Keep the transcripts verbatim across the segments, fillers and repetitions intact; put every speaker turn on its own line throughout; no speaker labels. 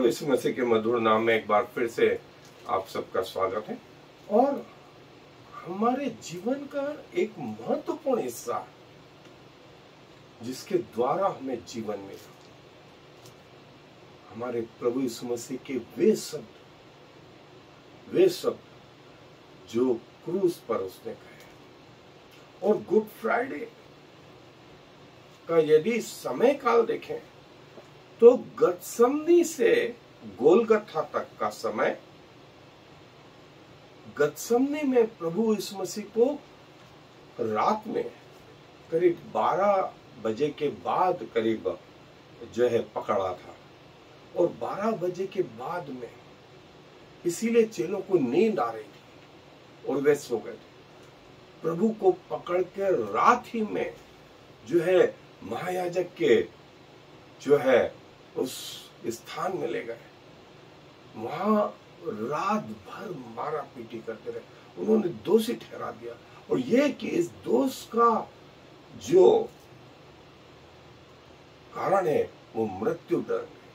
प्रभु यीशु मसीह के मधुर नाम में एक बार फिर से आप सबका स्वागत है। और हमारे जीवन का एक महत्वपूर्ण हिस्सा जिसके द्वारा हमें जीवन मिला, हमारे प्रभु यीशु मसीह के वे शब्द वे शब्द जो क्रूस पर उसने कहे। और गुड फ्राइडे का यदि समय काल देखें तो गतसमनी से गोलगथा तक का समय, गतसमनी में प्रभु यीशु मसीह को रात में करीब बारह बजे के बाद करीब जो है पकड़ा था। और बारह बजे के बाद में इसीलिए चेलों को नींद आ रही थी और वे सो गए थे। प्रभु को पकड़ के रात ही में जो है महायाजक के जो है उस स्थान में ले गए। वहां रात भर मारा पीटी करते रहे, उन्होंने दोषी ठहरा दिया। और यह कि इस दोष का जो कारण है वो मृत्यु दंड है।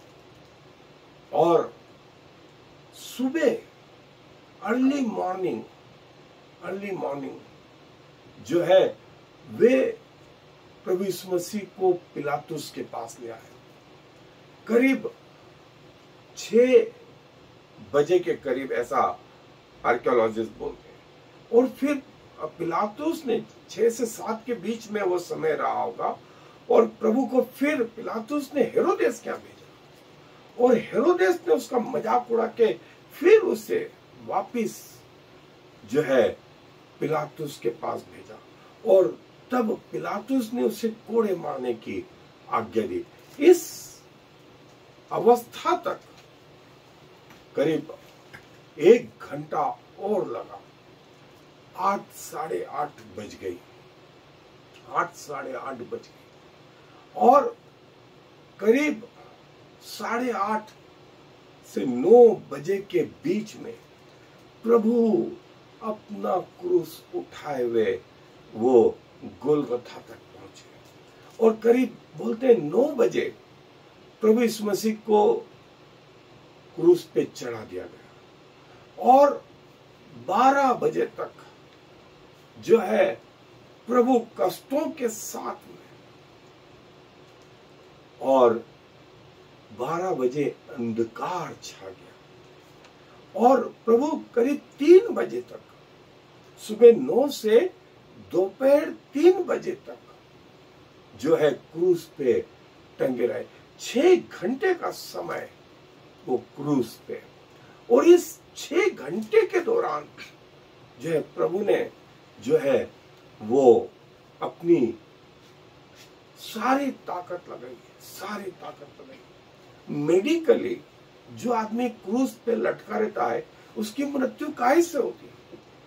और सुबह अर्ली मॉर्निंग अर्ली मॉर्निंग जो है वे प्रभु यीशु मसीह को पिलातुस के पास ले आए। करीब छह बजे के करीब, ऐसा आर्कियोलॉजिस्ट बोलते हैं। और फिर पिलातुस ने छह से सात के बीच में वो समय रहा होगा। और प्रभु को फिर पिलातुस ने हेरोदेस क्या भेजा, और हेरोदेस ने उसका मजाक उड़ा के फिर उसे वापिस जो है पिलातुस के पास भेजा। और तब पिलातुस ने उसे कोड़े मारने की आज्ञा दी। इस अवस्था तक करीब एक घंटा और लगा। आठ साढ़े आठ बज गई आठ साढ़े आठ बज गई और करीब साढ़े आठ से नौ बजे के बीच में प्रभु अपना क्रूस उठाए हुए वो गोलगथा तक पहुंचे। और करीब बोलते नौ बजे प्रभु यीशु मसीह को क्रूस पे चढ़ा दिया गया। और बारह बजे तक जो है प्रभु कष्टों के साथ में, और बारह बजे अंधकार छा गया। और प्रभु करीब तीन बजे तक, सुबह नौ से दोपहर तीन बजे तक जो है क्रूस पे टंगे रहे। छह घंटे का समय वो क्रूस पे। और इस छह घंटे के दौरान जो है प्रभु ने जो है वो अपनी सारी ताकत लगाई सारी ताकत लगाई। मेडिकली जो आदमी क्रूस पे लटका रहता है उसकी मृत्यु काहे से होती है?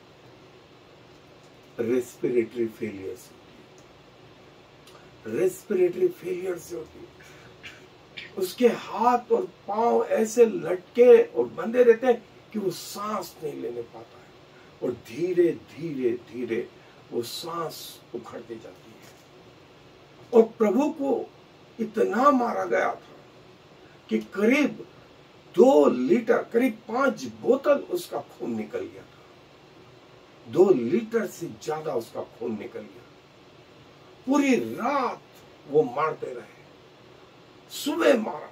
रेस्पिरेटरी फेलियर से होती है। रेस्पिरेटरी फेलियर से होती है। उसके हाथ और पांव ऐसे लटके और बंधे रहते हैं कि वो सांस नहीं लेने पाता है। और धीरे धीरे धीरे वो सांस उखड़ती जाती है। और प्रभु को इतना मारा गया था कि करीब दो लीटर करीब पांच बोतल उसका खून निकल गया था। दो लीटर से ज्यादा उसका खून निकल गया। पूरी रात वो मारते रहे, सुबह मारा।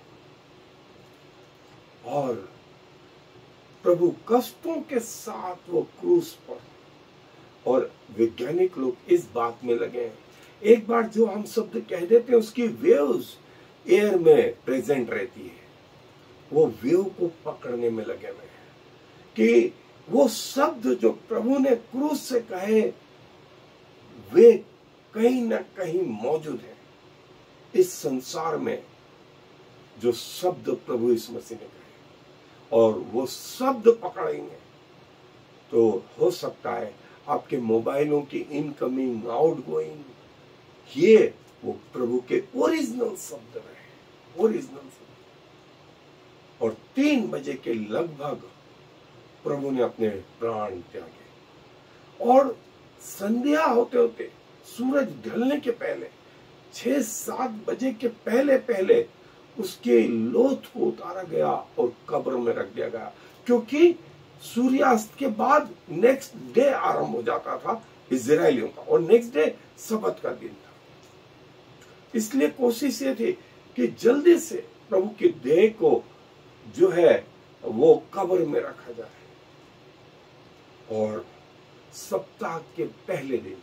और प्रभु कष्टों के साथ वो क्रूस पर। और वैज्ञानिक लोग इस बात में लगे हैं, एक बार जो हम शब्द कह देते हैं उसकी वेव्स एयर में प्रेजेंट रहती है, वो वेव को पकड़ने में लगे हुए हैं कि वो शब्द जो प्रभु ने क्रूस से कहे वे कहीं ना कहीं मौजूद है इस संसार में। जो शब्द प्रभु यीशु मसीह ने कहे और वो शब्द पकड़ेंगे तो हो सकता है आपके मोबाइलों की इनकमिंग आउटगोइंग ये वो प्रभु के ओरिजिनल शब्द रहे, ओरिजिनल शब्द। और तीन बजे के लगभग प्रभु ने अपने प्राण त्यागे। और संध्या होते होते, सूरज ढलने के पहले, छह सात बजे के पहले पहले उसके लोथ को उतारा गया और कब्र में रख दिया गया, क्योंकि सूर्यास्त के बाद नेक्स्ट डे आरंभ हो जाता था इजरायलियों का, और नेक्स्ट डे सबत का दिन था। इसलिए कोशिश ये थी कि जल्दी से प्रभु की देह को जो है वो कब्र में रखा जाए, और सप्ताह के पहले दिन,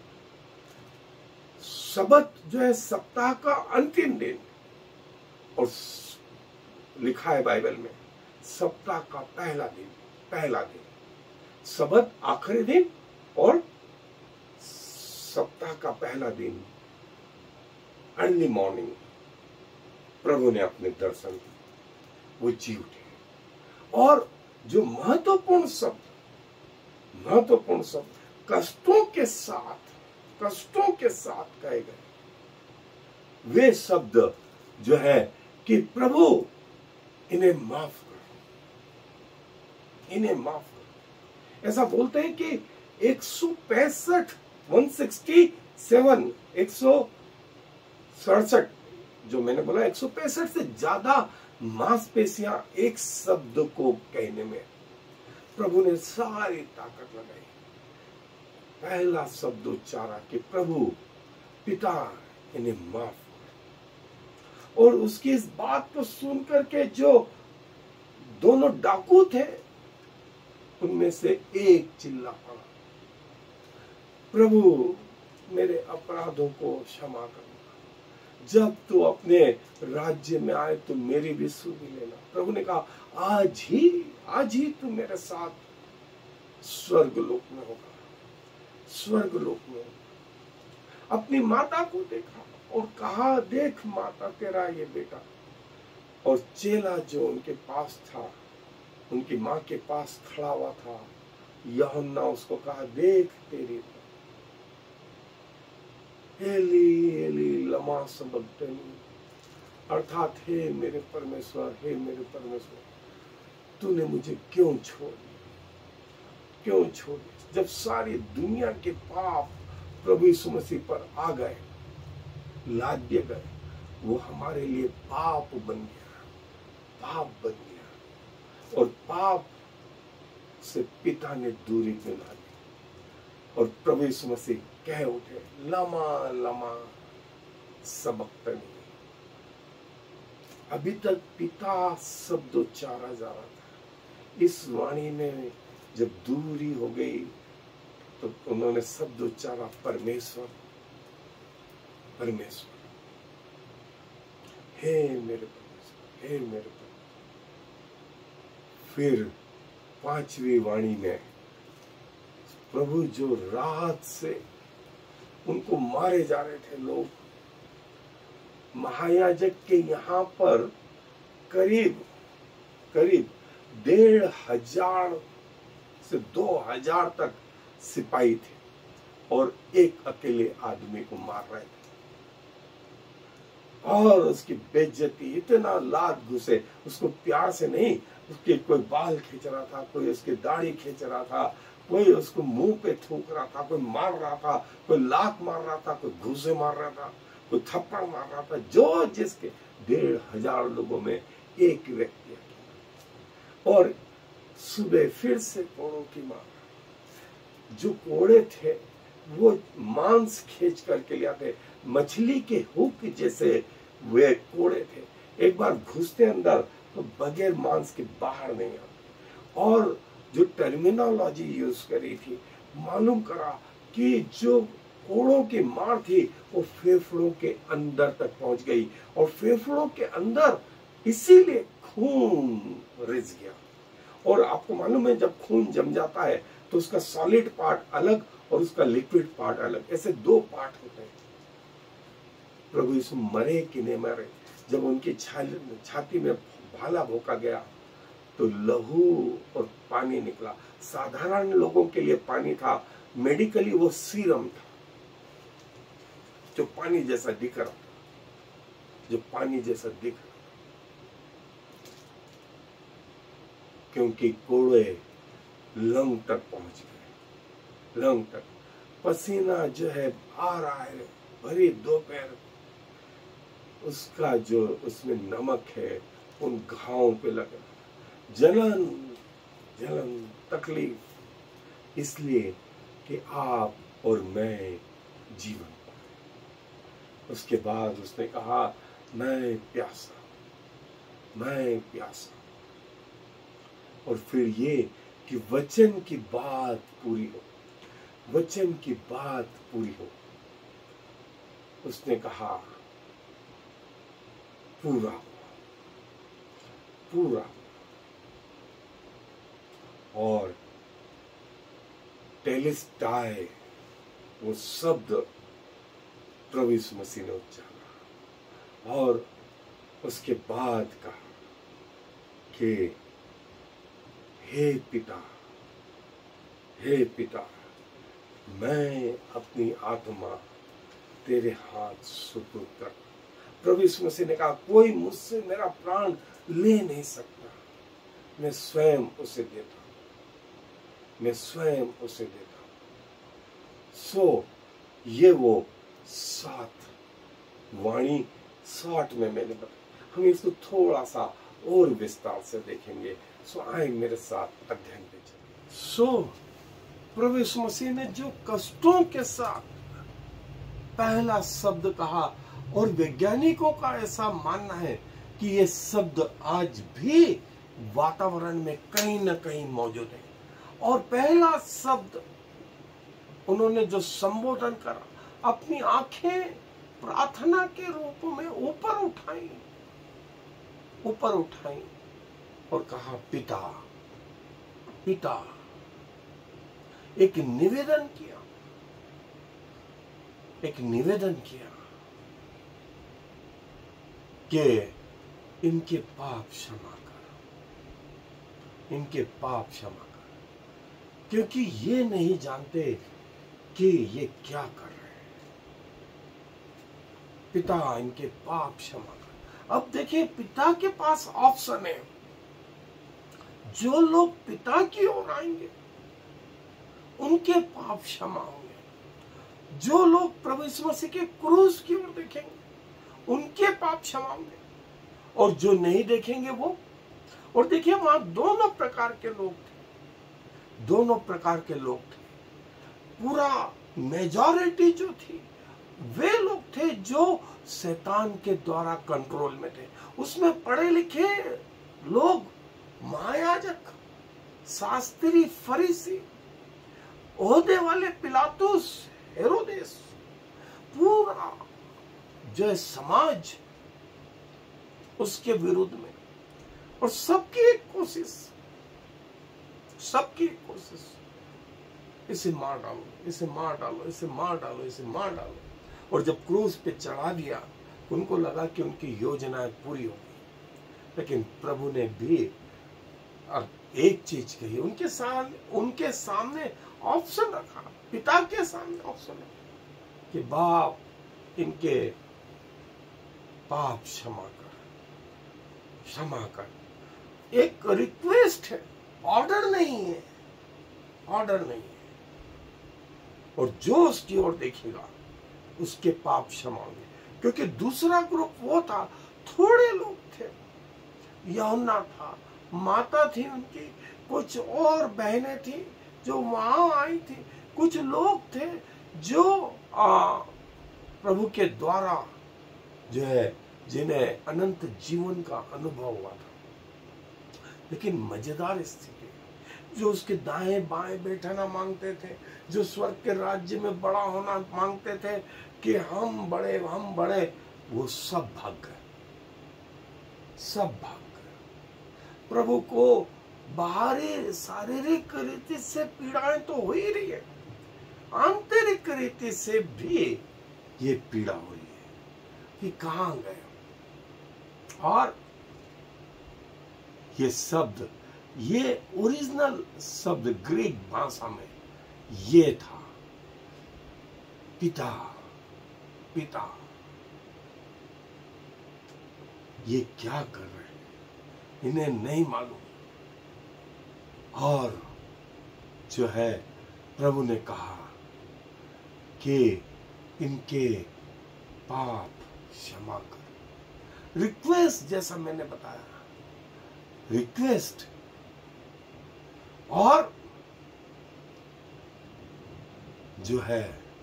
सबत जो है सप्ताह का अंतिम दिन, और लिखा है बाइबल में सप्ताह का पहला दिन, पहला दिन, सबत आखिरी दिन और सप्ताह का पहला दिन अर्ली मॉर्निंग प्रभु ने अपने दर्शन दिए, वो जी उठे। और जो महत्वपूर्ण शब्द महत्वपूर्ण शब्द कष्टों के साथ कष्टों के साथ कहे गए, वे शब्द जो है कि प्रभु इन्हें माफ कर, इन्हें माफ कर। ऐसा बोलते हैं कि एक सौ पैंसठ वन सिक्सटी सेवन एक सौ सड़सठ जो मैंने बोला एक सौ पैंसठ से ज्यादा मांसपेशियां एक शब्द को कहने में प्रभु ने सारी ताकत लगाई। पहला शब्द उच्चारा कि प्रभु पिता इन्हें माफ कर। और उसकी इस बात को सुन करके जो दोनों डाकू थे उनमें से एक चिल्ला पड़ा, प्रभु मेरे अपराधों को क्षमा करना, जब तू अपने राज्य में आए तो मेरी भी सुधि लेना। प्रभु ने कहा आज ही आज ही तू मेरे साथ स्वर्ग लोक में होगा, स्वर्ग लोक में होगा। अपनी माता को देखा और कहा देख माता तेरा ये बेटा। और चेला जो उनके पास था, उनकी माँ के पास खड़ा हुआ था, यूहन्ना उसको कहा देख तेरी एली एली लमा सबक्तनी, अर्थात हे मेरे परमेश्वर, हे मेरे परमेश्वर तूने मुझे क्यों छोड़ दिया, क्यों छोड़ दिया। जब सारी दुनिया के पाप प्रभु यीशु मसीह पर आ गए, लाद दिए गए, वो हमारे लिए पाप बन गया, पाप बन गया। और पाप से पिता ने दूरी बना ली, और प्रभु यीशु मसीह कह उठे लमा लमा सबक्तनी। अभी तक पिता शब्द उच्चारा जा रहा था, इस वाणी में जब दूरी हो गई तो उन्होंने शब्द उच्चारा परमेश्वर, परमेश्वर, हे मेरे परमेश्वर, हे मेरे परमेश्वर। फिर पांचवी वाणी में प्रभु जो रात से उनको मारे जा रहे थे लोग, महायाजक के यहाँ पर करीब करीब डेढ़ हजार से दो हजार तक सिपाही थे, और एक अकेले आदमी को मार रहे थे। और उसकी बेइज्जती, इतना लात घुसे, उसको प्यार से नहीं, उसके कोई बाल खींच रहा था, कोई उसकी दाढ़ी खींच रहा था, कोई उसको मुंह पे थूक रहा था, कोई मार रहा था, कोई लात मार रहा था, कोई घूसे मार रहा था, कोई थप्पड़ मार रहा था, जो जिसके डेढ़ हजार लोगों में एक व्यक्ति। और सुबह फिर से कोड़ों की मार, जो कोड़े थे वो मांस खींच करके ले आते, मछली के हुक जैसे वे कोड़े थे, एक बार घुसते अंदर तो बगैर मांस के बाहर नहीं आते। और जो टर्मिनोलॉजी यूज करी थी, मालूम करा कि जो कोड़ों की मार थी वो फेफड़ों के अंदर तक पहुंच गई, और फेफड़ों के अंदर इसीलिए खून रिस गया। और आपको मालूम है जब खून जम जाता है तो उसका सॉलिड पार्ट अलग और उसका लिक्विड पार्ट अलग, ऐसे दो पार्ट होते हैं। प्रभु यीशु मरे कि नहीं मरे, जब उनकी छाती में भाला भोंका गया तो लहू और पानी निकला। साधारण लोगों के लिए पानी था, मेडिकली वो सीरम था जो पानी जैसा दिख रहा था, जो पानी जैसा दिख रहा था, क्योंकि कोड़े लंग तक पहुंच गए, लंग तक। पसीना जो है आ रहा है, भरी दोपहर, उसका जो उसमें नमक है उन घावों पे लगा, जलन जलन तकलीफ, इसलिए कि आप और मैं जीवन पाए। उसके बाद उसने कहा, मैं प्यासा, मैं प्यासा। और फिर ये कि वचन की बात पूरी हो, वचन की बात पूरी हो। उसने कहा, पूरा पूरा। और टेलिस्टाई, वो शब्द प्रभु यीशु मसीह ने उच्चारा और उसके बाद कहा कि हे पिता, हे पिता, मैं अपनी आत्मा तेरे हाथ सुपुर्द कर। प्रभु यीशु मसीह ने कहा, कोई मुझसे मेरा प्राण ले नहीं सकता, मैं स्वयं उसे देता हूं, मैं स्वयं उसे देता हूं। सो ये वो सात वाणी साठ में मैंने बताया। हम इसको थोड़ा सा और विस्तार से देखेंगे। सो आए मेरे साथ अध्ययन पे चलिए। सो प्रभु यीशु मसीह ने जो कष्टों के साथ पहला शब्द कहा, और वैज्ञानिकों का ऐसा मानना है कि ये शब्द आज भी वातावरण में कहीं ना कहीं मौजूद है। और पहला शब्द उन्होंने जो संबोधन करा, अपनी आंखें प्रार्थना के रूप में ऊपर उठाई, ऊपर उठाई और कहा, पिता, पिता। एक निवेदन किया, एक निवेदन किया कि इनके पाप क्षमा कर, इनके पाप क्षमा कर, क्योंकि ये नहीं जानते कि ये क्या कर रहे हैं। पिता, इनके पाप क्षमा कर। अब देखिए, पिता के पास ऑप्शन है। जो लोग पिता की ओर आएंगे उनके पाप क्षमा होंगे। जो लोग प्रभु यीशु मसीह के क्रूस की ओर देखेंगे उनके पाप क्षमा होंगे, और जो नहीं देखेंगे वो। और देखिए, वहां दोनों प्रकार के लोग थे, दोनों प्रकार के लोग थे। पूरा मेजॉरिटी जो थी वे लोग थे जो शैतान के द्वारा कंट्रोल में थे। उसमें पढ़े लिखे लोग, महायाजक, शास्त्री, फरीसी, ओहदे वाले पिलातुस, हेरोदेस, पूरा जो समाज उसके विरुद्ध में। और सबकी एक कोशिश, सबकी एक कोशिश, इसे मार डालो, इसे मार डालो, इसे मार डालो, इसे मार डालो। और जब क्रूस पे चढ़ा दिया, उनको लगा कि उनकी योजनाएं पूरी हो गई। लेकिन प्रभु ने भी एक चीज कही, उनके सामने उनके सामने ऑप्शन रखा, पिता के सामने ऑप्शन रखा कि बाप, इनके पाप क्षमा कर, क्षमा कर। एक रिक्वेस्ट है, ऑर्डर नहीं है, ऑर्डर नहीं है। और जो उसकी ओर देखेगा उसके पाप क्षमा होंगे। क्योंकि दूसरा ग्रुप वो था, थोड़े लोग थे, यूहन्ना था, माता थी उनकी, कुछ और बहनें थी जो वहां आई थी, कुछ लोग थे जो आ, प्रभु के द्वारा जो है जिन्हें अनंत जीवन का अनुभव हुआ था। लेकिन मजेदार स्थिति, जो उसके दाएं बाएं बैठना मांगते थे, जो स्वर्ग के राज्य में बड़ा होना मांगते थे कि हम बड़े हम बड़े, वो सब भाग गए, सब भाग गए। प्रभु को बाहरी शारीरिक रीति से पीड़ाएं तो हो ही रही है, आंतरिक रीति से भी ये पीड़ा हो रही है कि कहां गए। और ये शब्द, ये ओरिजिनल शब्द ग्रीक भाषा में ये था, पिता, पिता। ये क्या कर रहे हैं इन्हें नहीं मालूम। और जो है प्रभु ने कहा कि इनके पाप क्षमा कर, रिक्वेस्ट, जैसा मैंने बताया, रिक्वेस्ट। और जो है,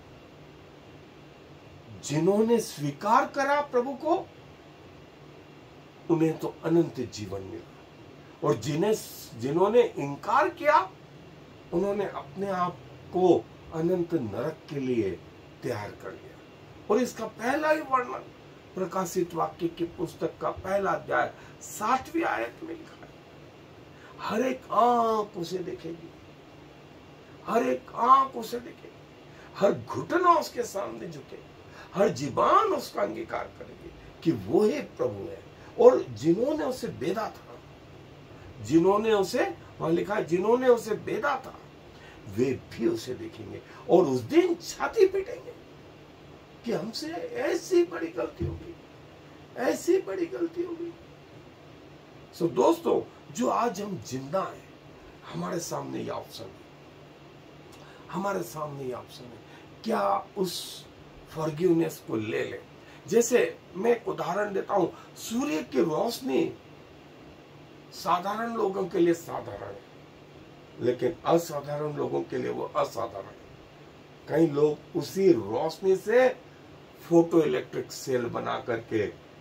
जिन्होंने स्वीकार करा प्रभु को, उन्हें तो अनंत जीवन मिला, और जिन्हें जिन्होंने इनकार किया, उन्होंने अपने आप को अनंत नरक के लिए तैयार कर लिया। और इसका पहला ही वर्णन प्रकाशित वाक्य की पुस्तक का पहला अध्याय सातवीं आयत में लिखा है। हर एक आंख उसे देखेगी, हर एक आंख उसे देखेगी, हर घुटना उसके सामने झुके, हर जीवान उसका अंगीकार करेगी कि वो ही प्रभु है। और जिन्होंने उसे बेधा था, जिन्होंने उसे, वहां लिखा है, जिन्होंने उसे बेधा था, वे भी उसे देखेंगे और उस दिन छाती पीटेंगे कि हमसे ऐसी बड़ी गलती होगी, ऐसी बड़ी गलती होगी। सो दोस्तों, जो आज हम जिंदा हैं, हमारे सामने ये ऑप्शन है, हमारे सामने ये ऑप्शन है। क्या उस फॉरगिवनेस को ले ले? जैसे मैं एक उदाहरण देता हूं, सूर्य की रोशनी साधारण लोगों के लिए साधारण है, लेकिन असाधारण लोगों के लिए वो असाधारण है। कई लोग उसी रोशनी से फोटो इलेक्ट्रिक सेल बना करके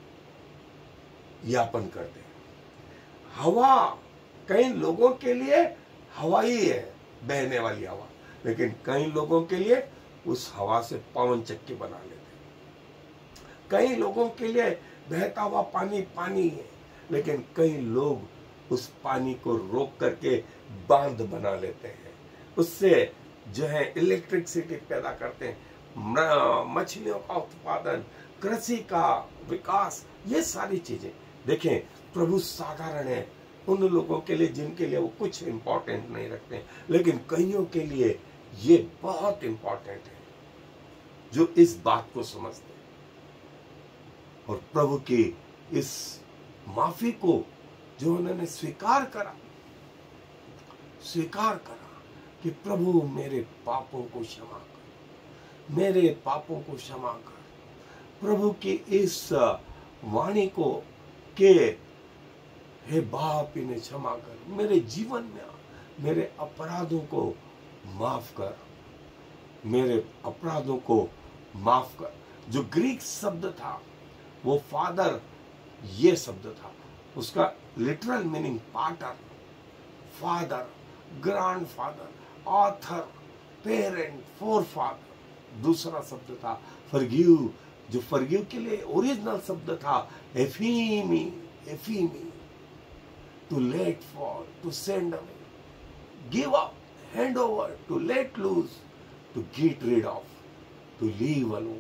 यापन करते हैं। हवा कई लोगों के लिए हवा ही है, बहने वाली हवा, लेकिन कई लोगों के लिए उस हवा से पवन चक्की बना लेते हैं। कई लोगों के लिए बहता हुआ पानी पानी है, लेकिन कई लोग उस पानी को रोक करके बांध बना लेते हैं, उससे जो है इलेक्ट्रिसिटी पैदा करते हैं, मछलियों का उत्पादन, कृषि का विकास, ये सारी चीजें। देखें, प्रभु साधारण है उन लोगों के लिए जिनके लिए वो कुछ इंपॉर्टेंट नहीं रखते, लेकिन कईयों के लिए ये बहुत इंपॉर्टेंट है जो इस बात को समझते हैं और प्रभु की इस माफी को जो उन्होंने स्वीकार करा, स्वीकार करा कि प्रभु मेरे पापों को क्षमा कर, मेरे पापों को क्षमा कर। प्रभु की इस वाणी को के हे बाप इन्हें क्षमा कर, मेरे जीवन में आ, मेरे अपराधों को माफ कर, मेरे अपराधों को माफ कर। जो ग्रीक शब्द था वो फादर, ये शब्द था, उसका literal meaning pater, father, grandfather, author, parent, forefather. दूसरा शब्द था फॉरगिव, जो फॉरगिव के लिए ओरिजिनल शब्द था एफीमी, एफीमी, to let fall, to send away, give up, hand over, to let loose, to get rid of, to leave alone.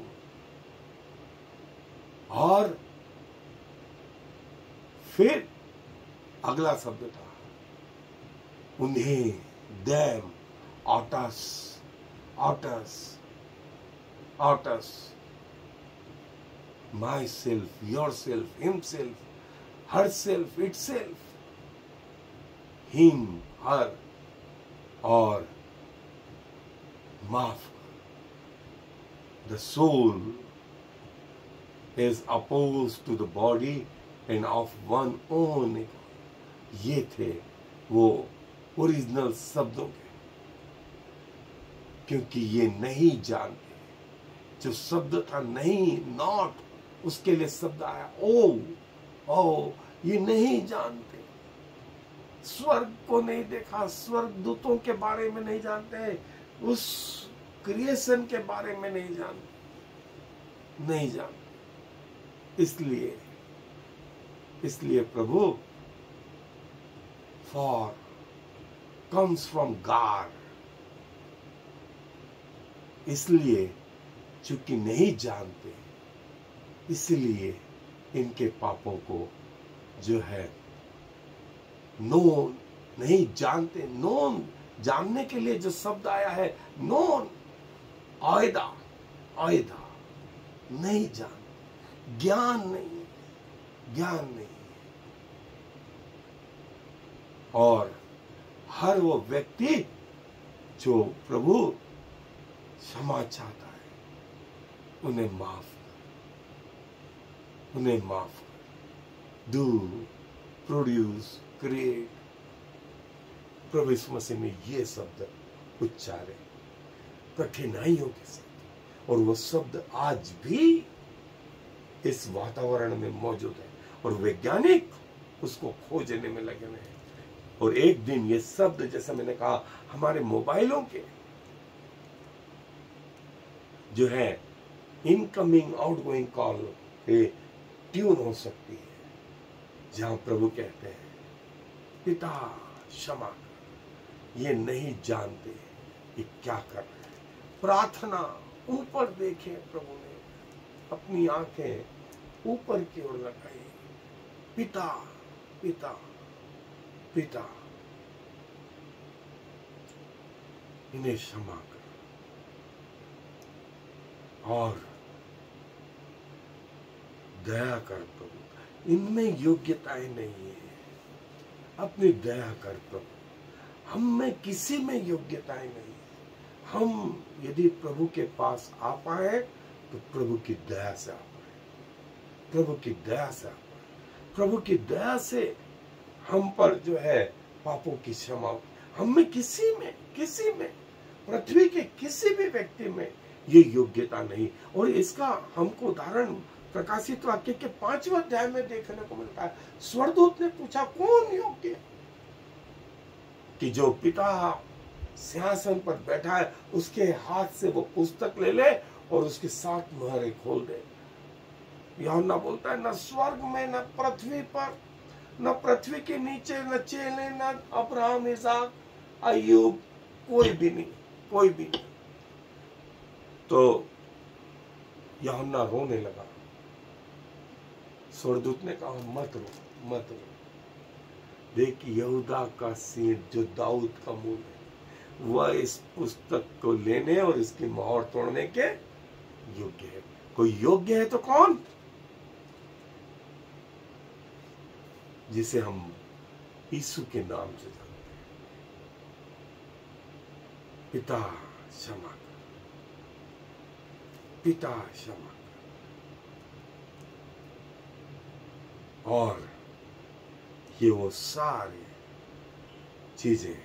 और फिर अगला शब्द था उन्हें, देम, ऑटस, ऑटस, ऑटस, myself, yourself, himself, herself, itself, him, her, और माफ। The soul is opposed to the body and of one own. ये थे वो ओरिजिनल शब्दों के, क्योंकि ये नहीं जानते। जो शब्द था नहीं, नॉट, उसके लिए शब्द आया ओ, ओ, ये नहीं जानते, स्वर्ग को नहीं देखा, स्वर्ग दूतों के बारे में नहीं जानते, उस क्रिएशन के बारे में नहीं जानते, नहीं जानते। इसलिए इसलिए प्रभु फॉर कम्स फ्रॉम गॉड, इसलिए चूंकि नहीं जानते, इसलिए इनके पापों को जो है नोन, नहीं जानते। नोन, जानने के लिए जो शब्द आया है नोन, आयदा, आयदा, नहीं जानते, ज्ञान नहीं, ज्ञान नहीं। और हर वो व्यक्ति जो प्रभु क्षमा चाहता है, उन्हें माफ कर, उन्हें माफ कर। Do, produce, create. प्रभु यीशु मसीह ने ये शब्द उच्चारे कठिनाइयों के साथ, और वो शब्द आज भी इस वातावरण में मौजूद है, और वैज्ञानिक उसको खोजने में लगे हुए हैं। और एक दिन ये शब्द, जैसा मैंने कहा, हमारे मोबाइलों के जो है इनकमिंग आउटगोइंग कॉल पे ट्यून हो सकती है, जहां प्रभु कहते हैं, पिता क्षमा कर, ये नहीं जानते कि क्या कर रहे हैं। प्रार्थना ऊपर देखे, प्रभु ने अपनी आंखें ऊपर की ओर लगाई, पिता पिता पिता, इन्हें क्षमा कर, और दया कर प्रभु, इनमें योग्यताएं नहीं है, अपनी दया कर प्रभु, हम में किसी में योग्यताएं नहीं है। हम यदि प्रभु के पास आ पाए तो प्रभु की दया से आ पाए, प्रभु की दया से आ पाए, प्रभु की दया से हम पर जो है पापों की क्षमा। हम में किसी में किसी में पृथ्वी के किसी भी व्यक्ति में ये योग्यता नहीं। और इसका हमको उदाहरण प्रकाशित वाक्य के पांचवें अध्याय में देखने को मिलता है। स्वर्गदूत ने पूछा, कौन योग्य है कि जो पिता सिंहासन पर बैठा है उसके हाथ से वो पुस्तक ले ले और उसके साथ मोहरें खोल दे। यूहन्ना बोलता है, न स्वर्ग में, न पृथ्वी पर, न पृथ्वी के नीचे, न चेले, न अब्राहम, इसहाक, अय्यूब, कोई भी नहीं, कोई भी नहीं। तो यूहन्ना रोने लगा। स्वर्गदूत ने कहा, मत रो, मत रो, देख यहूदा का सींट जो दाऊद का मूल है, वह इस पुस्तक को लेने और इसकी मोहर तोड़ने के योग्य है। कोई योग्य है तो कौन? जिसे हम यीशु के नाम से जानते हैं। पिता क्षमा कर, पिता क्षमा कर। और ये वो सारी चीजें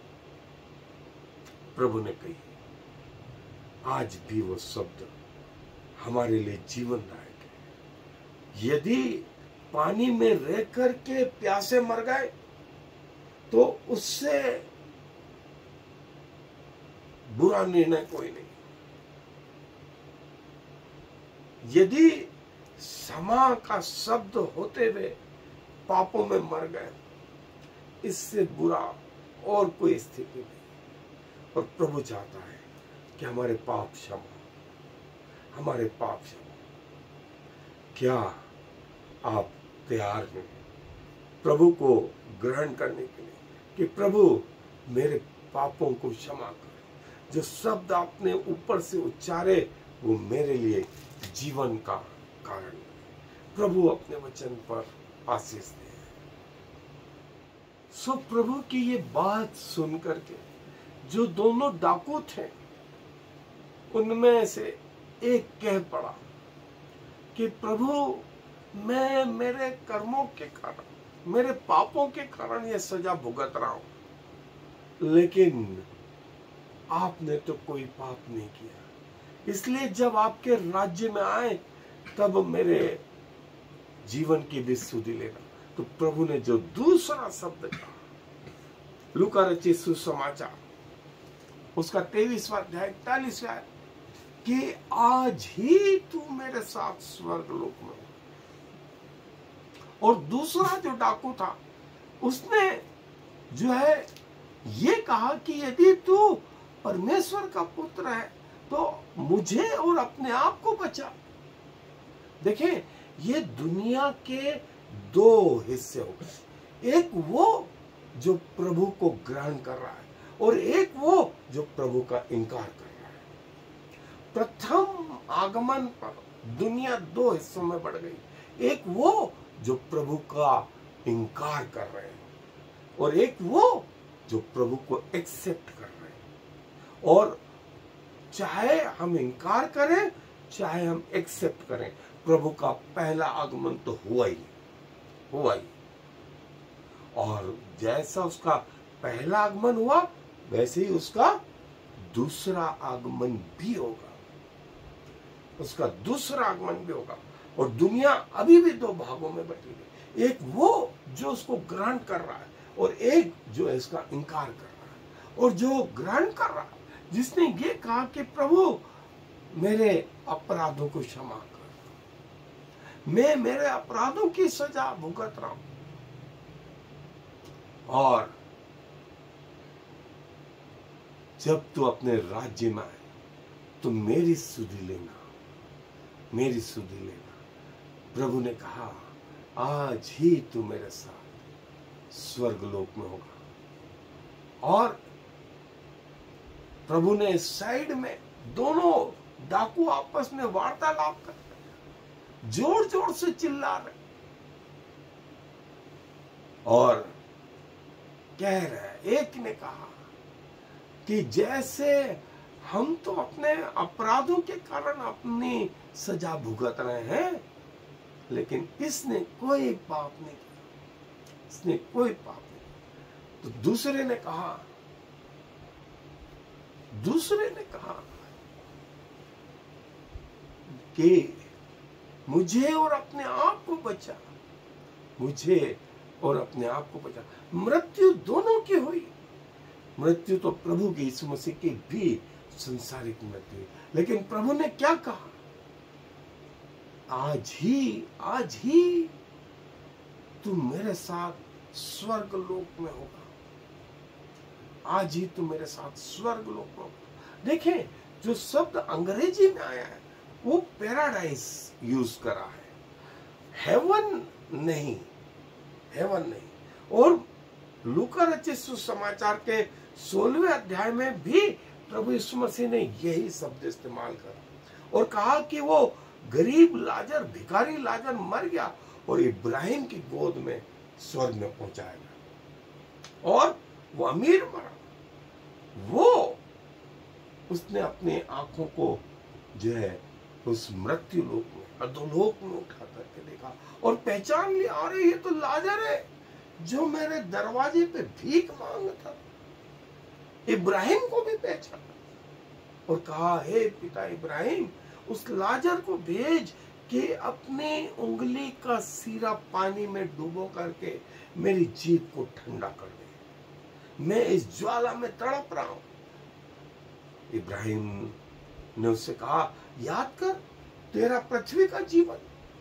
प्रभु ने कही, आज भी वो शब्द हमारे लिए जीवनदायक है। यदि पानी में रह कर के प्यासे मर गए तो उससे बुरा निर्णय कोई नहीं। यदि क्षमा का शब्द होते हुए पापों में मर गए, इससे बुरा और कोई स्थिति नहीं। और प्रभु चाहता है कि हमारे पाप क्षमा, हमारे पाप क्षमा। क्या आप तैयार हैं प्रभु को ग्रहण करने के लिए कि प्रभु मेरे पापों को क्षमा कर? जो शब्द आपने ऊपर से उच्चारे वो मेरे लिए जीवन का कारण है। प्रभु अपने वचन पर आशीष दे। सो प्रभु की ये बात सुन करके जो दोनों डाकू थे उनमें से एक कह पड़ा कि प्रभु, मैं मेरे कर्मों के कारण, मेरे पापों के कारण ये सजा भुगत रहा हूं, लेकिन आपने तो कोई पाप नहीं किया, इसलिए जब आपके राज्य में आए तब मेरे जीवन की भी सुधि लेना। तो प्रभु ने जो दूसरा शब्द कहा, लूका रचित सुसमाचार उसका तेईसवां अध्याय इकतालीसवां, कि आज ही तू मेरे साथ स्वर्ग लोक में। और दूसरा जो डाकू था उसने जो है ये कहा कि यदि तू परमेश्वर का पुत्र है तो मुझे और अपने आप को बचा। देखें, ये दुनिया के दो हिस्से हो गए, एक वो जो प्रभु को ग्रहण कर रहा है और एक वो जो प्रभु का इनकार कर रहा है। प्रथम आगमन पर दुनिया दो हिस्सों में बढ़ गई, एक वो जो प्रभु का इनकार कर रहे हैं और एक वो जो प्रभु को एक्सेप्ट कर रहे हैं। और चाहे हम इनकार करें चाहे हम एक्सेप्ट करें, प्रभु का पहला आगमन तो हुआ ही। हो आई। और जैसा उसका पहला आगमन हुआ वैसे ही उसका दूसरा आगमन भी होगा, उसका दूसरा आगमन भी होगा। और दुनिया अभी भी दो भागों में बटी है, एक वो जो उसको ग्रहण कर रहा है और एक जो है इसका इनकार कर रहा है। और जो ग्रहण कर रहा है, जिसने ये कहा कि प्रभु मेरे अपराधों को क्षमा कर, मैं मेरे अपराधों की सजा भुगत रहा हूं, और जब तू अपने राज्य में आए तो मेरी सुधि लेना, मेरी सुधि लेना। प्रभु ने कहा आज ही तू मेरे साथ स्वर्गलोक में होगा। और प्रभु ने साइड में दोनों डाकू आपस में वार्तालाप कर रहे, जोर जोर से चिल्ला रहे और कह रहे। एक ने कहा कि जैसे हम तो अपने अपराधों के कारण अपनी सजा भुगत रहे हैं, लेकिन इसने कोई पाप नहीं किया, इसने कोई पाप नहीं किया। तो दूसरे ने कहा दूसरे ने कहा कि मुझे और अपने आप को बचा, मुझे और अपने आप को बचा। मृत्यु दोनों की हुई। मृत्यु तो प्रभु की यीशु मसीह की भी संसारिक मृत्यु, लेकिन प्रभु ने क्या कहा? आज ही आज ही तू मेरे साथ स्वर्ग लोक में होगा, आज ही तू मेरे साथ स्वर्ग लोक में होगा। देखें, जो शब्द अंग्रेजी में आया है वो पैराडाइज यूज करा है, हेवन नहीं, हेवन नहीं। और लूका रचित सुसमाचार के सोलहवें अध्याय में भी प्रभु यीशु मसीह ने यही शब्द इस्तेमाल करा और कहा कि वो गरीब लाजर, भिखारी लाजर मर गया और इब्राहिम की गोद में स्वर्ग में पहुंचाएगा। और वो अमीर मरा, वो उसने अपनी आंखों को जो है उस मृत्यु लोक में, अधोलोक में उठा करके देखा और पहचान लिया, अरे ये तो लाजर है जो मेरे दरवाजे पे भीख मांगता। इब्राहिम को भी पहचाना और कहा, हे पिता इब्राहिम, उस लाजर को भेज कि अपनी उंगली का सीरा पानी में डुबो करके मेरी जीभ को ठंडा कर दे, मैं इस ज्वाला में तड़प रहा हूं। इब्राहिम ने उससे कहा, याद कर तेरा पृथ्वी का जीवन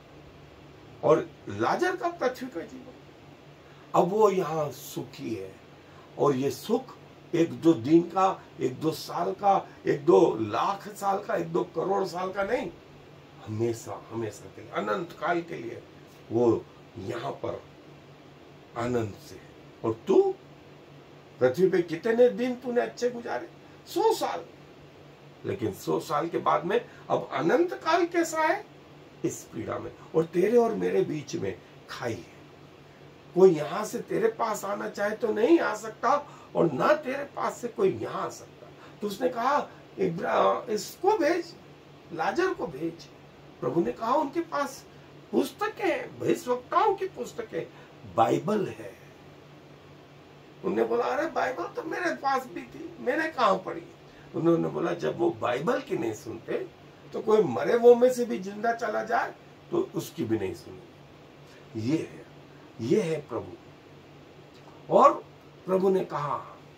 और लाजर का पृथ्वी का जीवन। अब वो यहाँ सुखी है और ये सुख एक दो दिन का, एक दो साल का, एक दो लाख साल का, एक दो करोड़ साल का नहीं, हमेशा हमेशा के लिए, अनंत काल के लिए वो यहाँ पर आनंद से। और तू पृथ्वी पे कितने दिन तूने अच्छे गुजारे? सौ साल। लेकिन सौ साल के बाद में अब अनंत काल कैसा है? इस पीड़ा में। और तेरे और मेरे बीच में खाई है। कोई यहां से तेरे पास आना चाहे तो नहीं आ सकता और ना तेरे पास से कोई यहां आ सकता। तो उसने कहा, इसको भेज, लाजर को भेज। प्रभु ने कहा, उनके पास पुस्तकें, भविष्यवक्ताओं की पुस्तकें, बाइबल है। उन्होंने बोला, अरे बाइबल तो मेरे पास भी थी, मैंने कहां पढ़ी? उन्होंने बोला, जब वो बाइबल की नहीं सुनते तो कोई मरे वो में से भी जिंदा चला जाए तो उसकी भी नहीं सुनेंगे। ये है, ये है प्रभु। और प्रभु ने कहा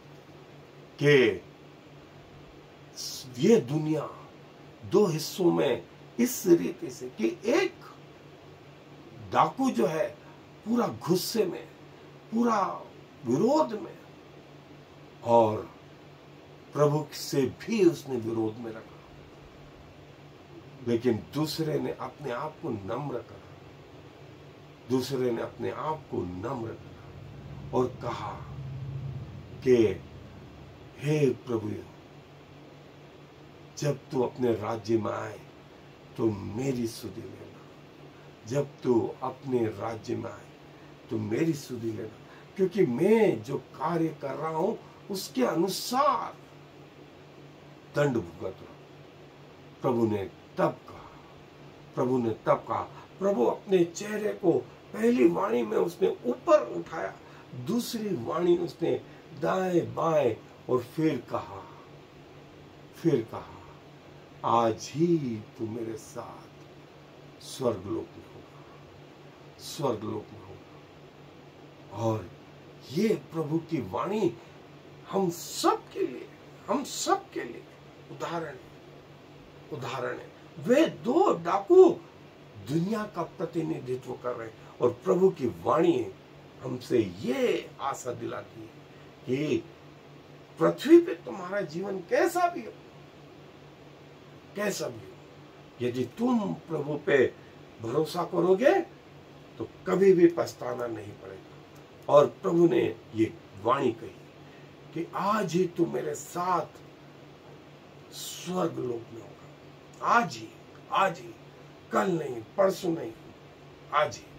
कि ये दुनिया दो हिस्सों में इस रीति से कि एक डाकू जो है पूरा गुस्से में, पूरा विरोध में, और प्रभु से भी उसने विरोध में रखा, लेकिन दूसरे ने अपने आप को नम्र करा, दूसरे ने अपने आप को नम्र करा और कहा कि हे प्रभु, जब तू अपने राज्य में आए तो मेरी सुधि लेना, जब तू अपने राज्य में आए तो मेरी सुधि लेना, क्योंकि मैं जो कार्य कर रहा हूं उसके अनुसार दंड भुगत रहा। प्रभु ने तब कहा, प्रभु ने तब कहा, प्रभु अपने चेहरे को पहली वाणी में उसने ऊपर उठाया, दूसरी वाणी उसने दाएं बाएं, और फिर कहा फिर कहा आज ही तू मेरे साथ स्वर्गलोक में होगा, स्वर्गलोक में होगा। और ये प्रभु की वाणी हम सब के लिए, हम सब के लिए उदाहरण है, उदाहरण है। वे दो डाकू दुनिया का प्रतिनिधित्व कर रहे हैं, और प्रभु की वाणी हमसे ये आशा दिलाती है कि पृथ्वी पे तुम्हारा जीवन कैसा भी हो, कैसा भी हो, यदि तुम प्रभु पे भरोसा करोगे तो कभी भी पछताना नहीं पड़ेगा। और प्रभु ने ये वाणी कही कि आज ही तू मेरे साथ स्वर्ग लोक में होगा, आज ही, आज ही, कल नहीं, परसों नहीं, आज ही।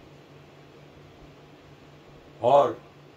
और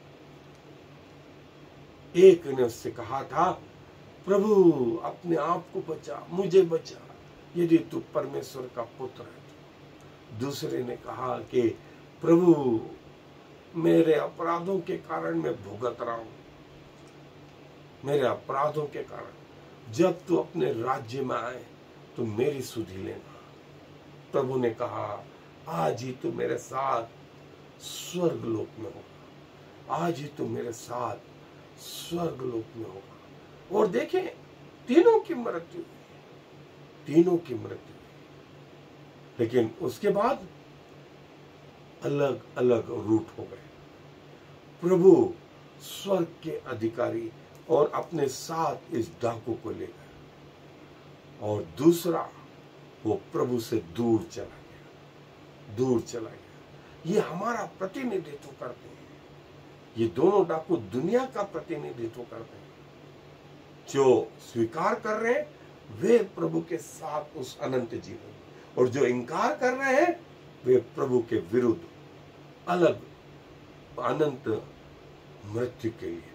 एक ने उससे कहा था, प्रभु अपने आप को बचा, मुझे बचा, यदि तू परमेश्वर का पुत्र है तो। दूसरे ने कहा कि प्रभु मेरे अपराधों के कारण मैं भुगत रहा हूं, मेरे अपराधों के कारण, जब तू अपने राज्य में आए तो मेरी सुधि लेना। प्रभु ने कहा आज ही तू मेरे साथ स्वर्ग लोक में होगा, आज ही तू मेरे साथ स्वर्ग लोक में होगा। और देखें, तीनों की मृत्यु, तीनों की मृत्यु, लेकिन उसके बाद अलग अलग रूट हो गए। प्रभु स्वर्ग के अधिकारी और अपने साथ इस डाकू को ले गए, और दूसरा वो प्रभु से दूर चला गया, दूर चला गया। ये हमारा प्रतिनिधित्व करते हैं, ये दोनों डाकू दुनिया का प्रतिनिधित्व करते हैं। जो स्वीकार कर रहे हैं वे प्रभु के साथ उस अनंत जीवन, और जो इनकार कर रहे हैं वे प्रभु के विरुद्ध अलग अनंत मृत्यु के लिए।